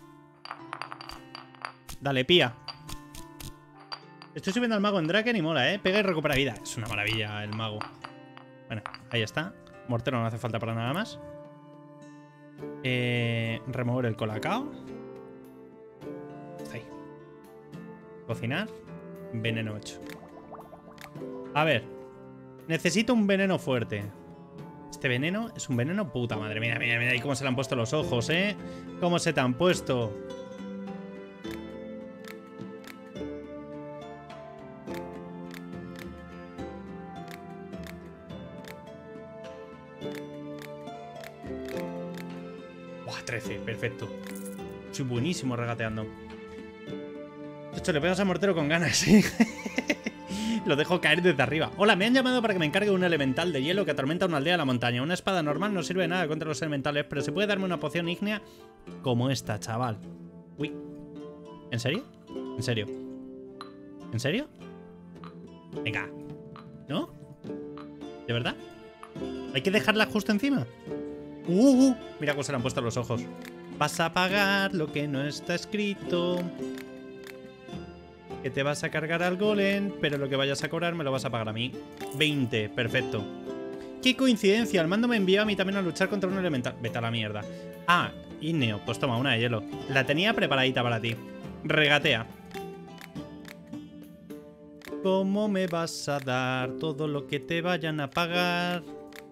Dale, pía. Estoy subiendo al mago en Draken y mola, ¿eh? Pega y recupera vida. Es una maravilla el mago. Bueno, ahí está. Mortero no hace falta para nada más. Remover el colacao. Ahí. Cocinar. Veneno 8. A ver. Necesito un veneno fuerte. Este veneno es un veneno puta madre. Mira, mira, mira ahí cómo se le han puesto los ojos, ¿eh? Cómo se te han puesto. Buah, 13, perfecto. Soy buenísimo regateando. De hecho, le pegas a Mortero con ganas, ¿sí? Lo dejo caer desde arriba. Hola, me han llamado para que me encargue de un elemental de hielo que atormenta una aldea de la montaña. Una espada normal no sirve de nada contra los elementales, pero se puede darme una poción ígnea como esta, chaval. Uy. ¿En serio? ¿En serio? ¿En serio? Venga. ¿No? ¿De verdad? ¿Hay que dejarla justo encima? Mira cómo se le han puesto los ojos. Vas a pagar lo que no está escrito. Que te vas a cargar al golem, pero lo que vayas a cobrar me lo vas a pagar a mí. 20, perfecto. ¡Qué coincidencia! El mando me envió a mí también a luchar contra un elemental. Vete a la mierda. Ah, Igneo. Pues toma, una de hielo. La tenía preparadita para ti. Regatea. ¿Cómo me vas a dar todo lo que te vayan a pagar?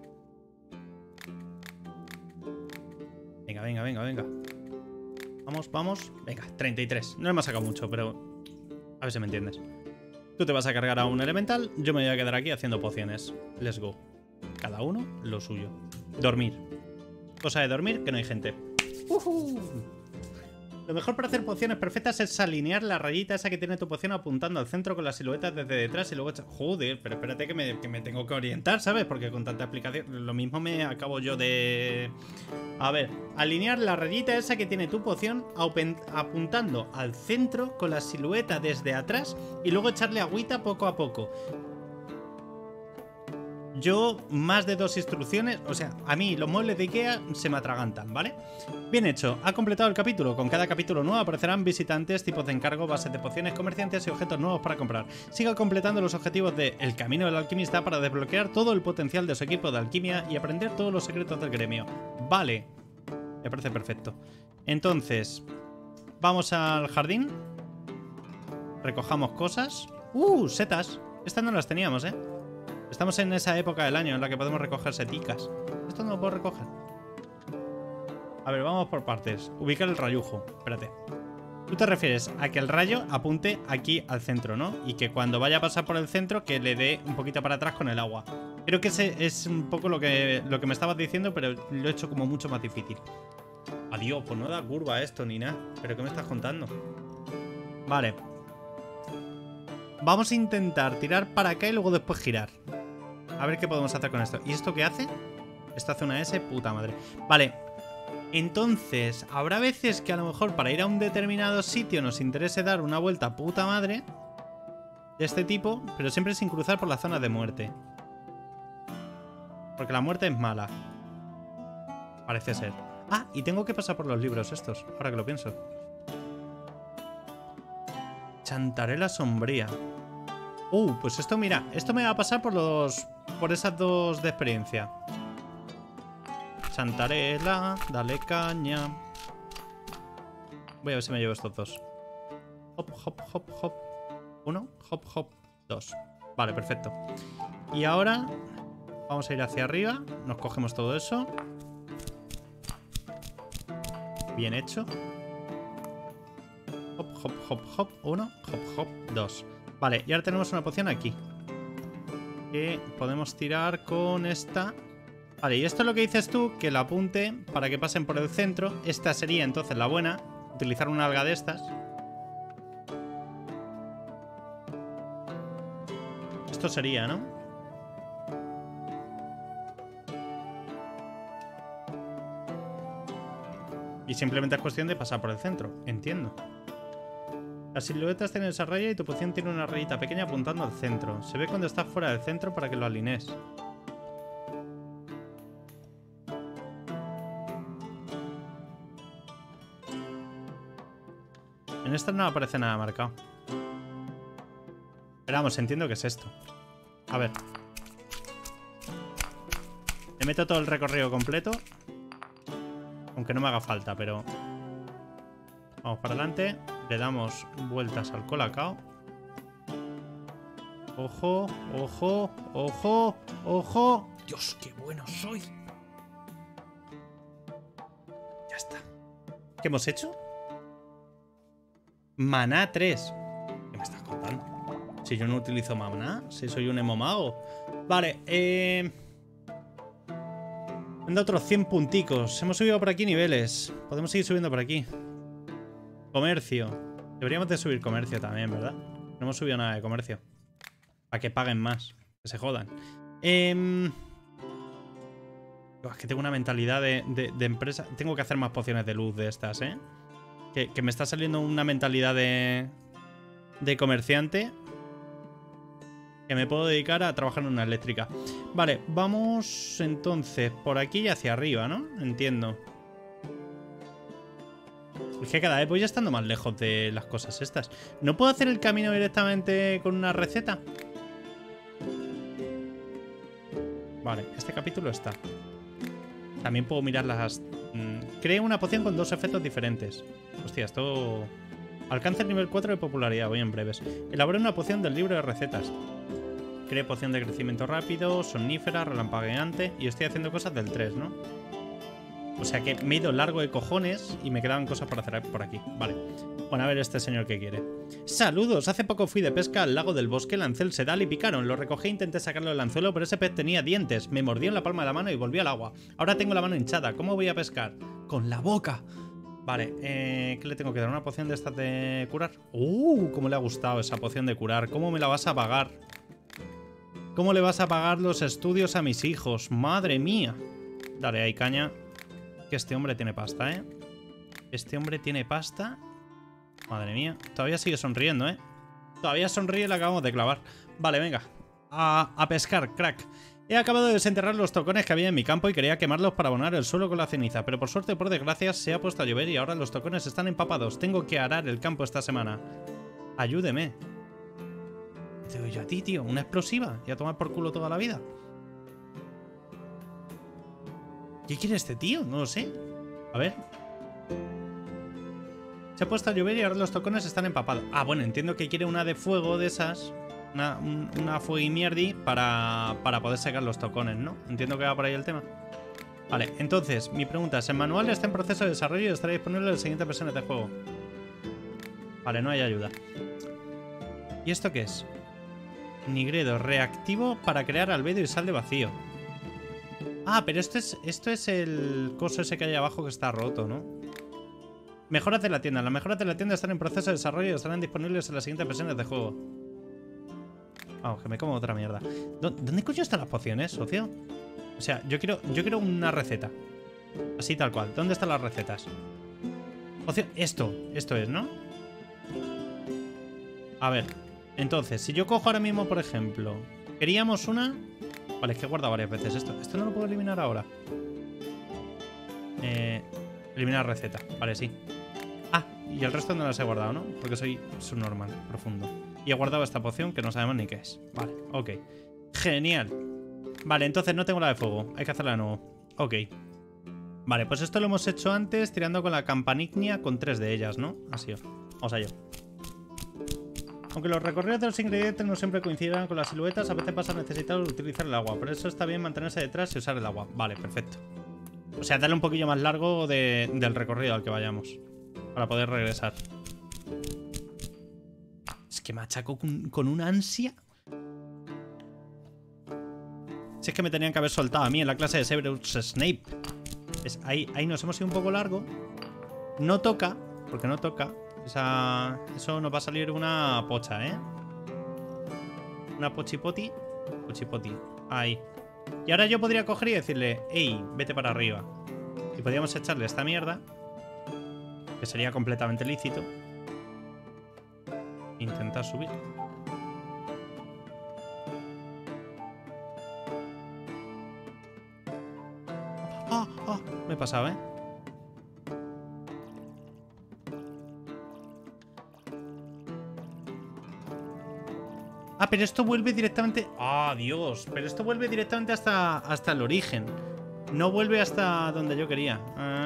Venga, venga, venga, venga. Vamos, vamos. Venga, 33. No le hemos sacado mucho, pero... A ver si me entiendes. Tú te vas a cargar a un elemental, yo me voy a quedar aquí haciendo pociones. Let's go. Cada uno lo suyo. Dormir. Cosa de dormir, que no hay gente. Lo mejor para hacer pociones perfectas es alinear la rayita esa que tiene tu poción apuntando al centro con las siluetas desde detrás y luego... Joder, pero espérate que me tengo que orientar, ¿sabes? Porque con tanta aplicación... Lo mismo me acabo yo de... A ver, alinear la rayita esa que tiene tu poción apuntando al centro con la silueta desde atrás y luego echarle agüita poco a poco. Yo, más de 2 instrucciones, o sea, a mí los muebles de Ikea se me atragantan, ¿vale? Bien hecho, ha completado el capítulo. Con cada capítulo nuevo aparecerán visitantes, tipos de encargo, bases de pociones, comerciantes y objetos nuevos para comprar. Siga completando los objetivos de El Camino del Alquimista para desbloquear todo el potencial de su equipo de alquimia y aprender todos los secretos del gremio. Vale, me parece perfecto. Entonces, vamos al jardín. Recojamos cosas. Setas. Estas no las teníamos, ¿eh? Estamos en esa época del año en la que podemos recoger seticas. Esto no lo puedo recoger. A ver, vamos por partes. Ubicar el rayujo. Espérate. Tú te refieres a que el rayo apunte aquí al centro, ¿no? Y que cuando vaya a pasar por el centro que le dé un poquito para atrás con el agua. Creo que ese es un poco lo que me estabas diciendo, pero lo he hecho como mucho más difícil. Adiós, pues no da curva esto ni nada. ¿Pero qué me estás contando? Vale. Vamos a intentar tirar para acá y luego después girar. A ver qué podemos hacer con esto. ¿Y esto qué hace? Esto hace una S, puta madre. Vale. Entonces, habrá veces que a lo mejor para ir a un determinado sitio nos interese dar una vuelta puta madre de este tipo, pero siempre sin cruzar por la zona de muerte. Porque la muerte es mala. Parece ser. Ah, y tengo que pasar por los libros estos, ahora que lo pienso. Chantarela sombría. Pues esto, mira, esto me va a pasar por esas 2 de experiencia. Chantarela, dale caña. Voy a ver si me llevo estos 2. Hop, hop, hop, hop. 1, hop, hop, 2. Vale, perfecto. Y ahora vamos a ir hacia arriba. Nos cogemos todo eso. Bien hecho. Hop, hop, hop, hop. 1, hop, hop, 2. Vale, y ahora tenemos una poción aquí. Que podemos tirar con esta. Vale, y esto es lo que dices tú, que la apunte para que pasen por el centro. Esta sería entonces la buena. Utilizar una alga de estas. Esto sería, ¿no? Y simplemente es cuestión de pasar por el centro. Entiendo. Las siluetas tienen esa raya y tu poción tiene una rayita pequeña apuntando al centro. Se ve cuando estás fuera del centro para que lo alinees. En esta no aparece nada marcado. Pero vamos, entiendo que es esto. A ver. Le meto todo el recorrido completo. Aunque no me haga falta, pero... Vamos para adelante. Le damos vueltas al colacao. Ojo, ojo, ojo, ojo. Dios, qué bueno soy. Ya está. ¿Qué hemos hecho? Maná 3. ¿Qué me estás contando? Si yo no utilizo maná, si soy un emomago. Vale, me da otros 100 punticos. Hemos subido por aquí niveles. Podemos seguir subiendo por aquí. Comercio. Deberíamos de subir comercio también, ¿verdad? No hemos subido nada de comercio. Para que paguen más. Que se jodan. Es que tengo una mentalidad de empresa. Tengo que hacer más pociones de luz de estas, ¿eh? Que me está saliendo una mentalidad de comerciante. Que me puedo dedicar a trabajar en una eléctrica. Vale, vamos entonces por aquí y hacia arriba, ¿no? Entiendo. Es que cada vez voy estando más lejos de las cosas estas. ¿No puedo hacer el camino directamente con una receta? Vale, este capítulo está. También puedo mirar las... Creo una poción con 2 efectos diferentes. Hostia, esto... Alcanza el nivel 4 de popularidad, voy en breves. Elabora una poción del libro de recetas. Cree poción de crecimiento rápido, somnífera, relampagueante. Y estoy haciendo cosas del 3, ¿no? O sea que me he ido largo de cojones y me quedaban cosas por hacer por aquí. Vale. Bueno, a ver este señor qué quiere. Saludos, hace poco fui de pesca al lago del bosque, lancé el sedal y picaron. Lo recogí e intenté sacarlo del anzuelo, pero ese pez tenía dientes. Me mordió en la palma de la mano y volví al agua. Ahora tengo la mano hinchada. ¿Cómo voy a pescar? Con la boca. Vale, ¿qué le tengo que dar? ¿Una poción de estas de curar? Cómo le ha gustado esa poción de curar. ¿Cómo me la vas a pagar? ¿Cómo le vas a pagar los estudios a mis hijos? Madre mía. Dale, ahí caña. Que este hombre tiene pasta, ¿eh? Este hombre tiene pasta. Madre mía. Todavía sigue sonriendo, ¿eh? Todavía sonríe y la acabamos de clavar. Vale, venga. A pescar, crack. He acabado de desenterrar los tocones que había en mi campo y quería quemarlos para abonar el suelo con la ceniza. Pero por suerte o por desgracia se ha puesto a llover y ahora los tocones están empapados. Tengo que arar el campo esta semana. Ayúdeme. Te doy yo a ti, tío. Una explosiva. Y a tomar por culo toda la vida. ¿Qué quiere este tío? No lo sé. A ver. Se ha puesto a llover y ahora los tocones están empapados. Ah, bueno, entiendo que quiere una de fuego de esas. Una fuegimierdi para poder secar los tocones, ¿no? Entiendo que va por ahí el tema. Vale, entonces, mi pregunta es: el manual está en proceso de desarrollo y estará disponible en las siguientes versiones de juego. Vale, no hay ayuda. ¿Y esto qué es? Nigredo reactivo para crear albedo y sal de vacío. Ah, pero esto es el coso ese que hay abajo que está roto, ¿no? Mejoras de la tienda. Las mejoras de la tienda están en proceso de desarrollo y estarán disponibles en las siguientes versiones de juego. Vamos, que me como otra mierda. ¿Dónde coño están las pociones, socio? O sea, yo quiero una receta. Así tal cual. ¿Dónde están las recetas? Poción. Esto es, ¿no? A ver. Entonces, si yo cojo ahora mismo, por ejemplo, queríamos una... Vale, es que he guardado varias veces esto. Esto no lo puedo eliminar ahora. Eliminar receta. Vale, sí. Ah, y el resto no las he guardado, ¿no? Porque soy subnormal, profundo. Y he guardado esta poción que no sabemos ni qué es. Vale, ok. Genial. Vale, entonces no tengo la de fuego. Hay que hacerla de nuevo. Ok. Vale, pues esto lo hemos hecho antes tirando con la campanignia con 3 de ellas, ¿no? Así es. Vamos a ello. Aunque los recorridos de los ingredientes no siempre coincidan con las siluetas, a veces pasa a necesitar utilizar el agua. Por eso está bien mantenerse detrás y usar el agua. Vale, perfecto. O sea, darle un poquillo más largo del recorrido al que vayamos. Para poder regresar. Es que me achaco con una ansia. Si es que me tenían que haber soltado a mí en la clase de Severus Snape. Ahí nos hemos ido un poco largo. No toca, porque no toca. Eso nos va a salir una pocha, ¿eh? Una pochipoti. Pochipoti. Ahí. Y ahora yo podría coger y decirle: ¡Ey, vete para arriba! Y podríamos echarle esta mierda, que sería completamente lícito. Intentar subir. Me he pasado, ¿eh? Ah, pero esto vuelve directamente... ¡Ah, Dios! Pero esto vuelve directamente hasta el origen. No vuelve hasta donde yo quería.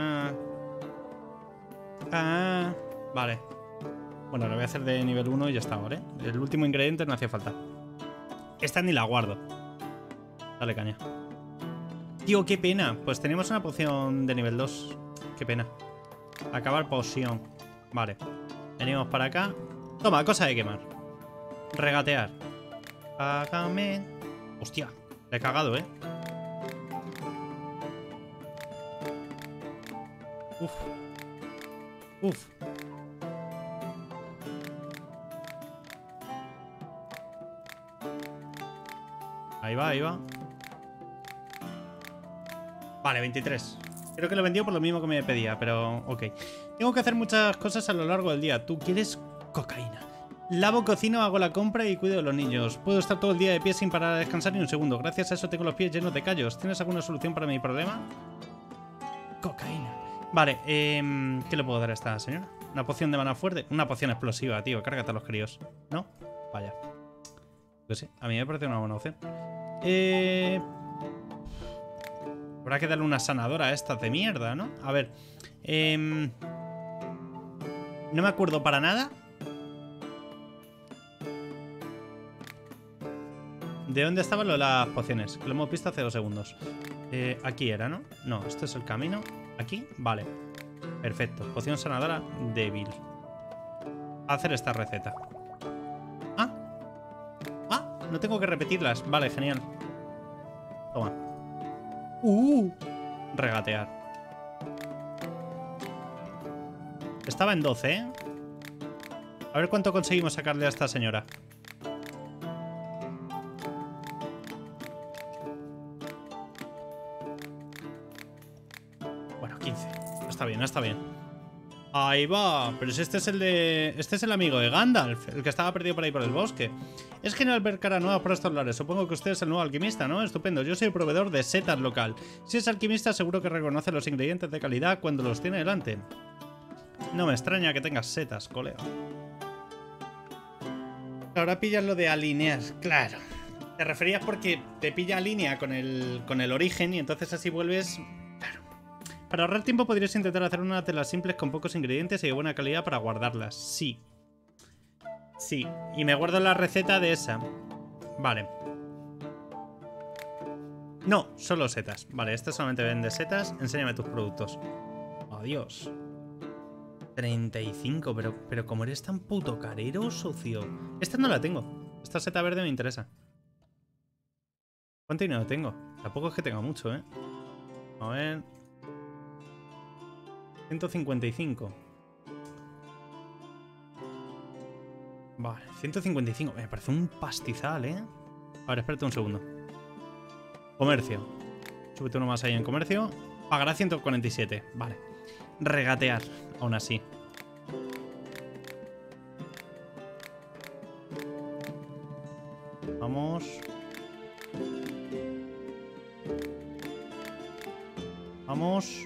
Vale. Bueno, lo voy a hacer de nivel 1 y ya está, ¿vale? El último ingrediente no hacía falta. Esta ni la guardo. Dale caña. Tío, qué pena. Pues teníamos una poción de nivel 2. Qué pena. Acabar poción. Vale. Venimos para acá. Toma, cosa de quemar. Regatear. Hágame. Hostia, le he cagado, ¿eh? Uf. Uf. Ahí va, ahí va. Vale, 23. Creo que lo vendió por lo mismo que me pedía, pero ok. Tengo que hacer muchas cosas a lo largo del día. ¿Tú quieres cocaína? Lavo, cocino, hago la compra y cuido de los niños. Puedo estar todo el día de pie sin parar a descansar ni un segundo. Gracias a eso tengo los pies llenos de callos. ¿Tienes alguna solución para mi problema? Cocaína. Vale, ¿qué le puedo dar a esta señora? ¿Una poción de mana fuerte? Una poción explosiva, tío. Cárgate a los críos. ¿No? Vaya. Pues sí, a mí me parece una buena opción. Habrá que darle una sanadora a estas de mierda, ¿no? A ver. No me acuerdo para nada ¿de dónde estaban las pociones? Que lo hemos visto hace 2 segundos. Aquí era, ¿no? No, este es el camino. ¿Aquí? Vale. Perfecto. Poción sanadora débil. A hacer esta receta. Ah, no tengo que repetirlas. Vale, genial. Toma. Regatear. Estaba en 12, ¿eh? A ver cuánto conseguimos sacarle a esta señora. Bueno, 15. Está bien, está bien. Ahí va. Pero si este es el de... Este es el amigo de Gandalf, el que estaba perdido por ahí por el bosque. Es genial ver cara nueva por estos lares. Supongo que usted es el nuevo alquimista, ¿no? Estupendo. Yo soy el proveedor de setas local. Si es alquimista, seguro que reconoce los ingredientes de calidad cuando los tiene delante. No me extraña que tengas setas, colega. Ahora pillas lo de alinear. Claro. Te referías porque te pilla línea con el origen y entonces así vuelves... Claro. Para ahorrar tiempo podrías intentar hacer unas de las simples con pocos ingredientes y de buena calidad para guardarlas. Sí. Sí. Y me guardo la receta de esa. Vale. No, solo setas. Vale, este solamente vende setas. Enséñame tus productos. Adiós. 35, pero como eres tan puto carero, socio. Esta no la tengo. Esta seta verde me interesa. ¿Cuánto dinero tengo? Tampoco es que tenga mucho, ¿eh? A ver. 155. Vale, 155. Me parece un pastizal, ¿eh? A ver, espérate un segundo. Comercio. Súbete uno más ahí en comercio. Pagará 147. Vale. Regatear, aún así. Vamos. Vamos.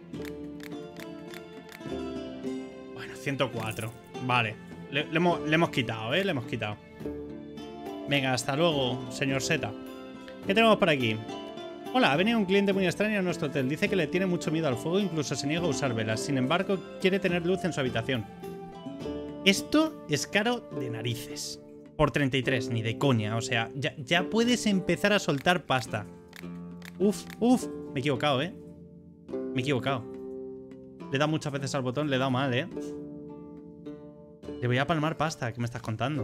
Bueno, 104. Vale. Le hemos quitado, ¿eh? Le hemos quitado. Venga, hasta luego, señor Seta. ¿Qué tenemos por aquí? Hola, ha venido un cliente muy extraño a nuestro hotel. Dice que le tiene mucho miedo al fuego, incluso se niega a usar velas. Sin embargo, quiere tener luz en su habitación. Esto es caro de narices. Por 33, ni de coña. O sea, ya puedes empezar a soltar pasta. Uf. Me he equivocado, ¿eh? Me he equivocado. Le he dado muchas veces al botón, le he dado mal, ¿eh? Le voy a palmar pasta. ¿Qué me estás contando?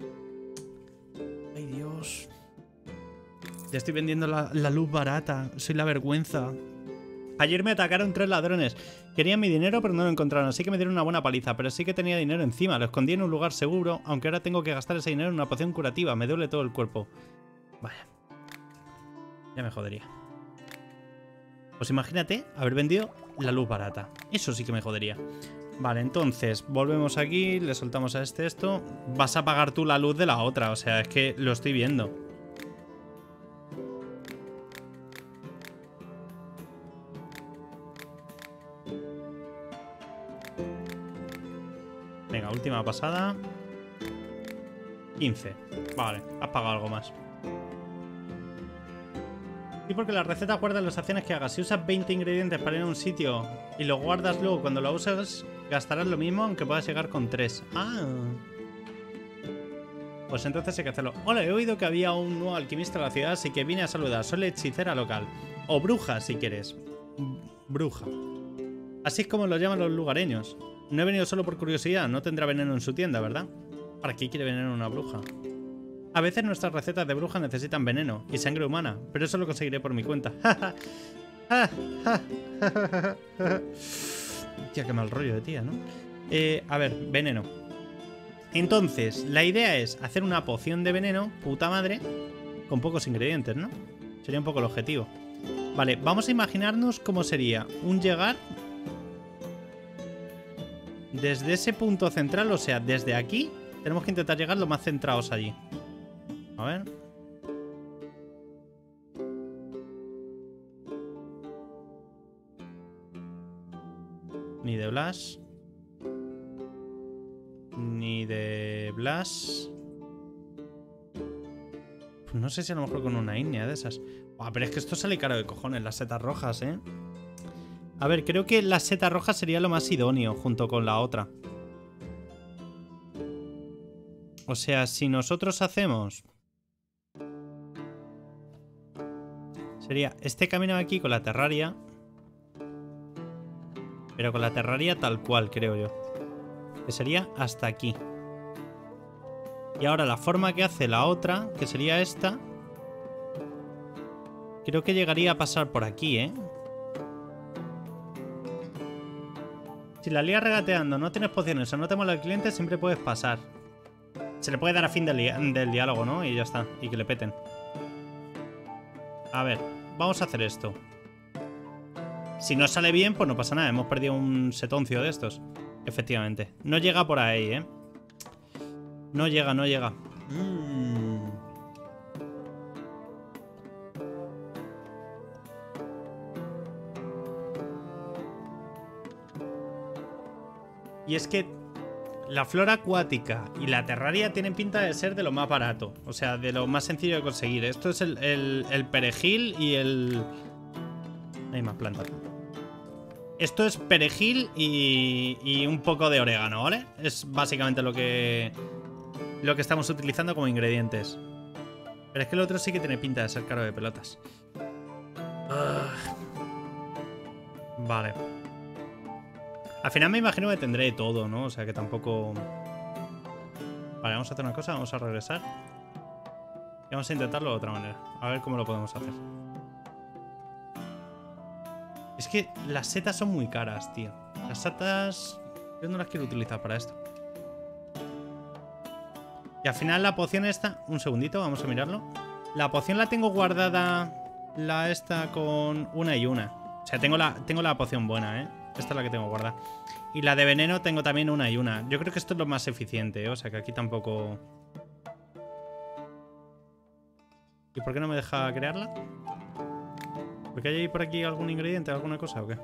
Ay, Dios. Ya estoy vendiendo la luz barata. Soy la vergüenza. Ayer me atacaron 3 ladrones. Querían mi dinero, pero no lo encontraron. Así que me dieron una buena paliza. Pero sí que tenía dinero encima. Lo escondí en un lugar seguro. Aunque ahora tengo que gastar ese dinero en una poción curativa. Me duele todo el cuerpo. Vaya. Ya me jodería. Pues imagínate haber vendido la luz barata. Eso sí que me jodería. Vale, entonces volvemos aquí. Le soltamos a esto. Vas a pagar tú la luz de la otra. O sea, es que lo estoy viendo. Venga, última pasada. 15. Vale, has pagado algo más. Sí, porque la receta guarda las acciones que hagas. Si usas 20 ingredientes para ir a un sitio y lo guardas luego, cuando lo usas, gastarás lo mismo, aunque puedas llegar con 3. Ah. Pues entonces hay que hacerlo. Hola, he oído que había un nuevo alquimista en la ciudad, así que vine a saludar. Soy la hechicera local. O bruja, si quieres. Bruja. Así es como lo llaman los lugareños. No he venido solo por curiosidad. No tendrá veneno en su tienda, ¿verdad? ¿Para qué quiere veneno una bruja? A veces nuestras recetas de bruja necesitan veneno y sangre humana, pero eso lo conseguiré por mi cuenta. Tía, qué mal rollo de tía, ¿no? A ver, veneno. Entonces, la idea es hacer una poción de veneno, puta madre, con pocos ingredientes, ¿no? Sería un poco el objetivo. Vale, vamos a imaginarnos cómo sería un llegar desde ese punto central, o sea, desde aquí tenemos que intentar llegar lo más centrados allí. A ver. Ni de Blas. Ni de Blas. Pues no sé si a lo mejor con una ígnea de esas. Buah, pero es que esto sale caro de cojones, las setas rojas, ¿eh? A ver, creo que la seta roja sería lo más idóneo junto con la otra. O sea, si nosotros hacemos... Sería este camino aquí con la terraria. Pero con la terraria tal cual, creo yo. Que sería hasta aquí. Y ahora la forma que hace la otra, que sería esta... Creo que llegaría a pasar por aquí, ¿eh? Si la lías regateando, no tienes pociones o no te mola el cliente, siempre puedes pasar. Se le puede dar a fin del diálogo, ¿no? Y ya está. Y que le peten. A ver, vamos a hacer esto. Si no sale bien, pues no pasa nada. Hemos perdido un setoncio de estos. Efectivamente. No llega por ahí, ¿eh? No llega, no llega. Y es que la flora acuática y la terraria tienen pinta de ser de lo más barato. O sea, de lo más sencillo de conseguir. Esto es el perejil y el... Hay más plantas. Esto es perejil y un poco de orégano, ¿vale? Es básicamente lo que estamos utilizando como ingredientes. Pero es que el otro sí que tiene pinta de ser caro de pelotas. Vale. Al final me imagino que tendré todo, ¿no? O sea que tampoco... Vale, vamos a hacer una cosa. Vamos a regresar. Y vamos a intentarlo de otra manera. A ver cómo lo podemos hacer. Es que las setas son muy caras, tío. Las setas... Yo no las quiero utilizar para esto. Y al final la poción esta... Un segundito, vamos a mirarlo. La poción la tengo guardada... La esta con una y una. O sea, tengo la poción buena, ¿eh? Esta es la que tengo guardada. Y la de veneno tengo también una y una. Yo creo que esto es lo más eficiente, ¿eh? O sea, que aquí tampoco... ¿Y por qué no me deja crearla? ¿Porque hay por aquí algún ingrediente, alguna cosa o qué?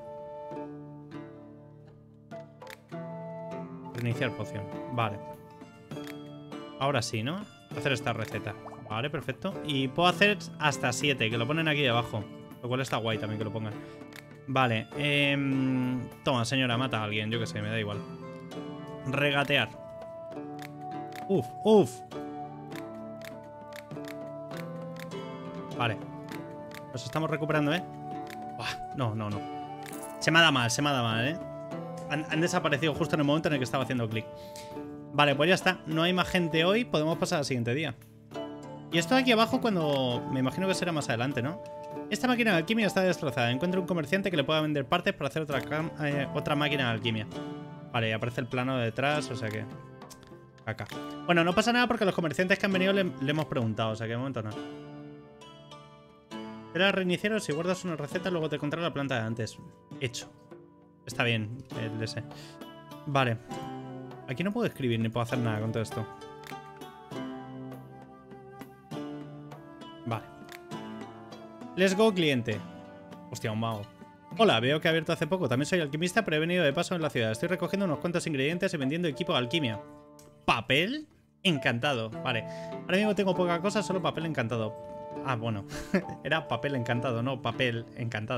Reiniciar poción. Vale. Ahora sí, ¿no? Hacer esta receta. Vale, perfecto. Y puedo hacer hasta 7, que lo ponen aquí abajo. Lo cual está guay también que lo pongan. Vale. Toma, señora, mata a alguien. Yo qué sé, me da igual. Regatear. Uf, uf. Vale. Nos estamos recuperando, ¿eh? Buah, no, no, no. Se me ha dado mal, ¿eh? Han desaparecido justo en el momento en el que estaba haciendo clic. Vale, pues ya está. No hay más gente hoy. Podemos pasar al siguiente día. Y esto de aquí abajo cuando... Me imagino que será más adelante, ¿no? Esta máquina de alquimia está destrozada. Encuentra un comerciante que le pueda vender partes para hacer otra máquina de alquimia. Vale, y aparece el plano de detrás, o sea que... Acá. Bueno, no pasa nada porque los comerciantes que han venido le hemos preguntado, o sea que de momento no. Era reiniciar si guardas una receta, luego te encontrarás la planta de antes. Hecho. Está bien, el ese. Vale. Aquí no puedo escribir ni puedo hacer nada con todo esto. Vale. Let's go, cliente. Hostia, un mago. Hola, veo que ha abierto hace poco. También soy alquimista, pero he venido de paso en la ciudad. Estoy recogiendo unos cuantos ingredientes y vendiendo equipo de alquimia. ¿Papel? Encantado. Vale. Ahora mismo tengo poca cosa, solo papel encantado. Ah, bueno. Era papel encantado, no papel encantado.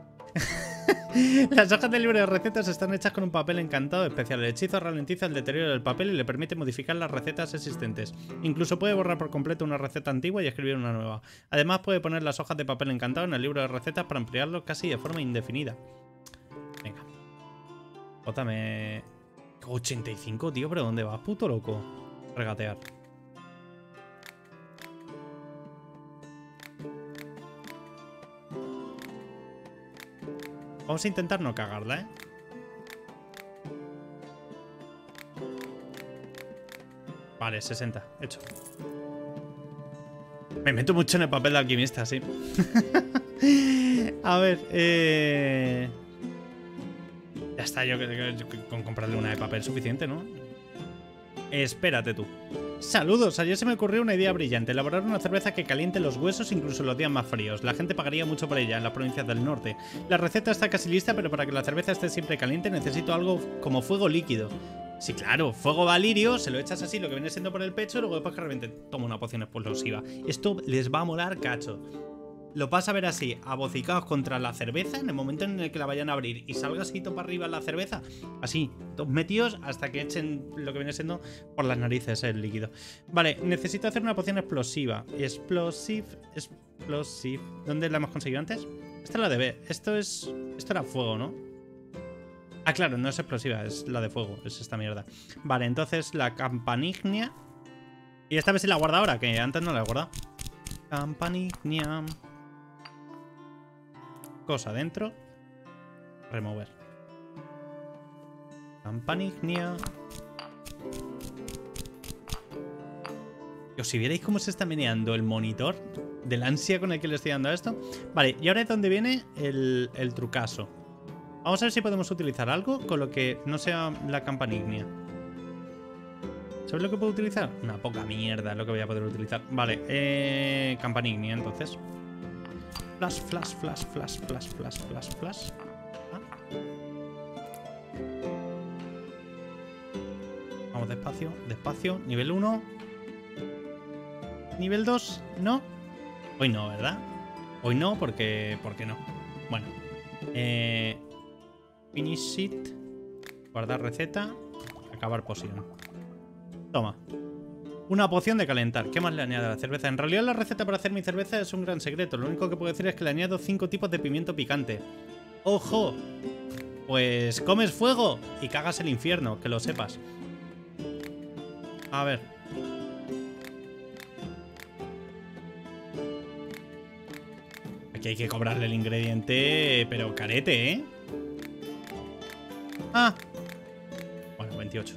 Las hojas del libro de recetas están hechas con un papel encantado especial. El hechizo ralentiza el deterioro del papel y le permite modificar las recetas existentes. Incluso puede borrar por completo una receta antigua y escribir una nueva. Además puede poner las hojas de papel encantado en el libro de recetas para ampliarlo casi de forma indefinida. Venga. Bótame... 85, tío, pero ¿dónde vas, puto loco? Regatear. Vamos a intentar no cagarla, ¿eh? Vale, 60. Hecho. Me meto mucho en el papel de alquimista, sí. A ver, Ya está, yo con comprarle una de papel suficiente, ¿no? Espérate tú. Saludos, ayer se me ocurrió una idea brillante. Elaborar una cerveza que caliente los huesos incluso en los días más fríos. La gente pagaría mucho por ella en las provincias del norte. La receta está casi lista, pero para que la cerveza esté siempre caliente necesito algo como fuego líquido. Sí, claro, fuego valirio, se lo echas así, lo que viene siendo por el pecho, y luego después que reviente, toma una poción explosiva. Esto les va a molar cacho. Lo vas a ver así, abocicados contra la cerveza en el momento en el que la vayan a abrir y salga así todo para arriba la cerveza. Así, todos metidos hasta que echen lo que viene siendo por las narices el líquido. Vale, necesito hacer una poción explosiva. Explosive. ¿Dónde la hemos conseguido antes? Esta es la de B. Esto era fuego, ¿no? Ah, claro, no es explosiva, es la de fuego. Es esta mierda. Vale, entonces la campanignia. Y esta vez sí la guarda ahora, que antes no la he guardado. Campanignia. Cosa dentro. Remover. Campanignia. Si vierais cómo se está meneando el monitor del ansia con el que le estoy dando a esto. Vale, y ahora es donde viene el trucazo. Vamos a ver si podemos utilizar algo con lo que no sea la campanignia. ¿Sabes lo que puedo utilizar? Una poca mierda es lo que voy a poder utilizar. Vale, campanignia entonces. Flash. Ah. Vamos despacio. Nivel 1. Nivel 2. No. Hoy no, ¿verdad? Hoy no, porque no. Bueno. Finish it. Guardar receta. Acabar poción. Toma. Una poción de calentar. ¿Qué más le añado a la cerveza? En realidad la receta para hacer mi cerveza es un gran secreto. Lo único que puedo decir es que le añado 5 tipos de pimiento picante. ¡Ojo! Pues comes fuego y cagas el infierno, que lo sepas. A ver. Aquí hay que cobrarle el ingrediente, pero carete, ¿eh? Ah. Bueno, 28.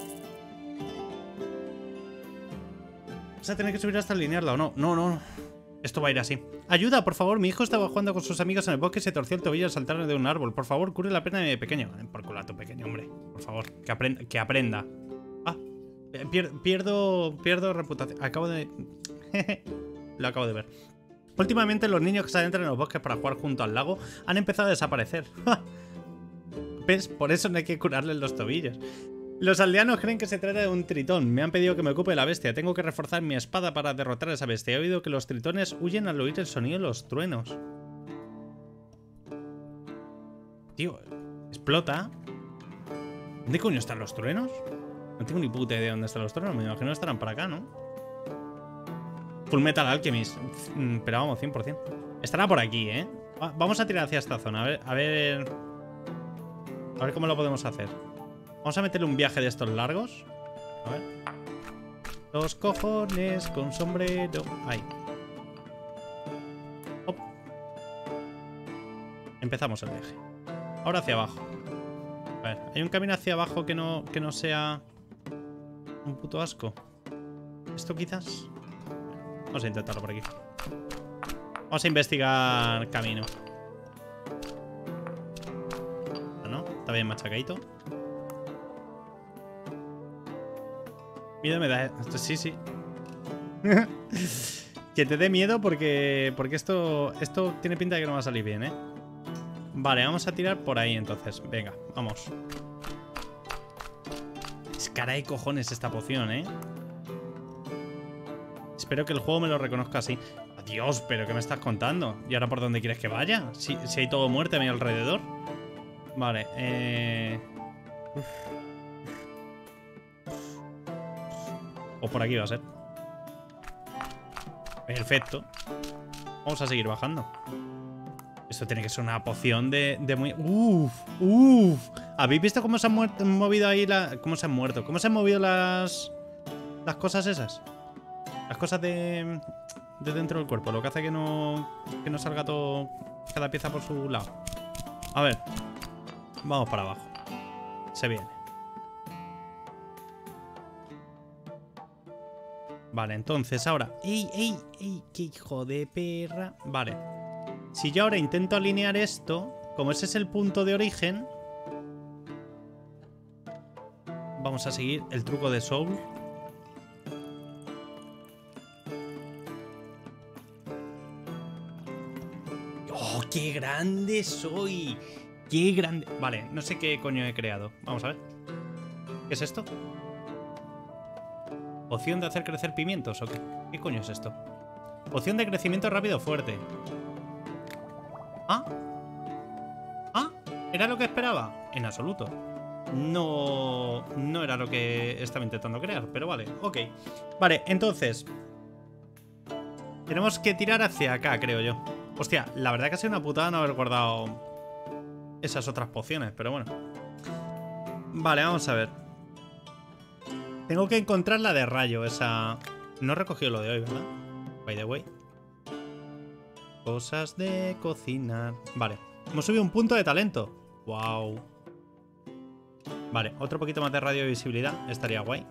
¿Vas a tener que subir hasta alinearla o no? No. Esto va a ir así. Ayuda, por favor. Mi hijo estaba jugando con sus amigos en el bosque y se torció el tobillo al saltar de un árbol. Por favor, cure la pena de mi pequeño. Por culo a tu pequeño, hombre. Por favor, que aprenda. Ah, pierdo reputación. Acabo de... Lo acabo de ver. Últimamente los niños que se adentran en los bosques para jugar junto al lago han empezado a desaparecer. ¿Ves? Por eso no hay que curarles los tobillos. Los aldeanos creen que se trata de un tritón. Me han pedido que me ocupe de la bestia. Tengo que reforzar mi espada para derrotar a esa bestia. He oído que los tritones huyen al oír el sonido de los truenos. Tío, explota. ¿Dónde coño están los truenos? No tengo ni puta idea de dónde están los truenos. Me imagino que estarán para acá, ¿no? Full Metal Alchemist. Pero vamos, 100%. Estará por aquí, ¿eh? Vamos a tirar hacia esta zona. A ver cómo lo podemos hacer. Vamos a meterle un viaje de estos largos. A ver. Los cojones con sombrero. Ahí. Hop. Empezamos el viaje. Ahora hacia abajo. A ver, hay un camino hacia abajo que no sea un puto asco. ¿Esto quizás? Vamos a intentarlo por aquí. Vamos a investigar camino. ¿No? Está bien machacadito. Miedo me da... Sí. Que te dé miedo porque esto tiene pinta de que no va a salir bien, ¿eh? Vale, vamos a tirar por ahí entonces. Venga, vamos. Es cara de cojones esta poción, ¿eh? Espero que el juego me lo reconozca así. Adiós, pero ¿qué me estás contando? ¿Y ahora por dónde quieres que vaya? Si hay todo muerte a mi alrededor. Vale, O por aquí va a ser. Perfecto. Vamos a seguir bajando. Esto tiene que ser una poción de muy... Uf. ¿Habéis visto cómo se han movido ahí cómo se han muerto? ¿Cómo se han movido las cosas esas? Las cosas de dentro del cuerpo. Lo que hace que no salga todo... Cada pieza por su lado. A ver. Vamos para abajo. Se viene. Vale, entonces ahora... ¡Ey! ¡Qué hijo de perra! Vale. Si yo ahora intento alinear esto, como ese es el punto de origen... vamos a seguir el truco de Soul. ¡Oh, qué grande soy! ¡Qué grande! Vale, no sé qué coño he creado. Vamos a ver. ¿Qué es esto? ¿Poción de hacer crecer pimientos o qué? ¿Qué coño es esto? Poción de crecimiento rápido fuerte. ¿Ah? ¿Ah? ¿Era lo que esperaba? En absoluto. No era lo que estaba intentando crear, pero vale, ok. Vale, entonces tenemos que tirar hacia acá, creo yo. Hostia, la verdad que ha sido una putada no haber guardado esas otras pociones, pero bueno. Vale, vamos a ver. Tengo que encontrar la de rayo, esa... No he recogido lo de hoy, ¿verdad? By the way. Cosas de cocinar. Vale, hemos subido un punto de talento. Wow. Vale, otro poquito más de radiovisibilidad. Estaría guay.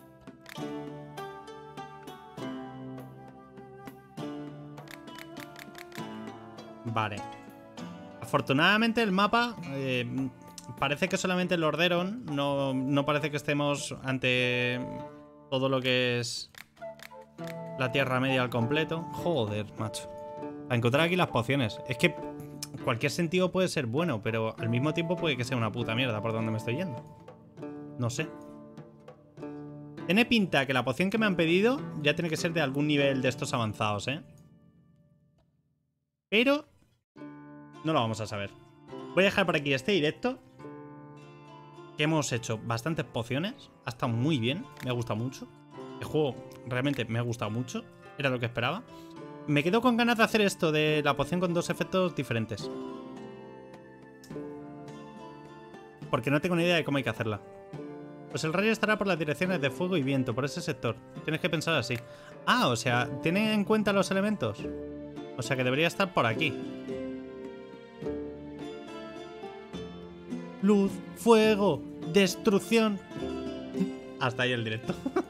Vale. Afortunadamente el mapa parece que solamente el Lordaeron. No parece que estemos ante todo lo que es la Tierra Media al completo. Joder, macho. A encontrar aquí las pociones. Es que cualquier sentido puede ser bueno, pero al mismo tiempo puede que sea una puta mierda por donde me estoy yendo. No sé. Tiene pinta que la poción que me han pedido ya tiene que ser de algún nivel de estos avanzados, ¿eh? Pero no lo vamos a saber. Voy a dejar por aquí este directo. Que hemos hecho bastantes pociones. Ha estado muy bien. Me ha gustado mucho. El juego realmente me ha gustado mucho. Era lo que esperaba. Me quedo con ganas de hacer esto de la poción con dos efectos diferentes. Porque no tengo ni idea de cómo hay que hacerla. Pues el rayo estará por las direcciones de fuego y viento, por ese sector. Tienes que pensar así. Ah, o sea, ¿tiene en cuenta los elementos? O sea que debería estar por aquí. Luz, fuego, destrucción. Hasta ahí el directo.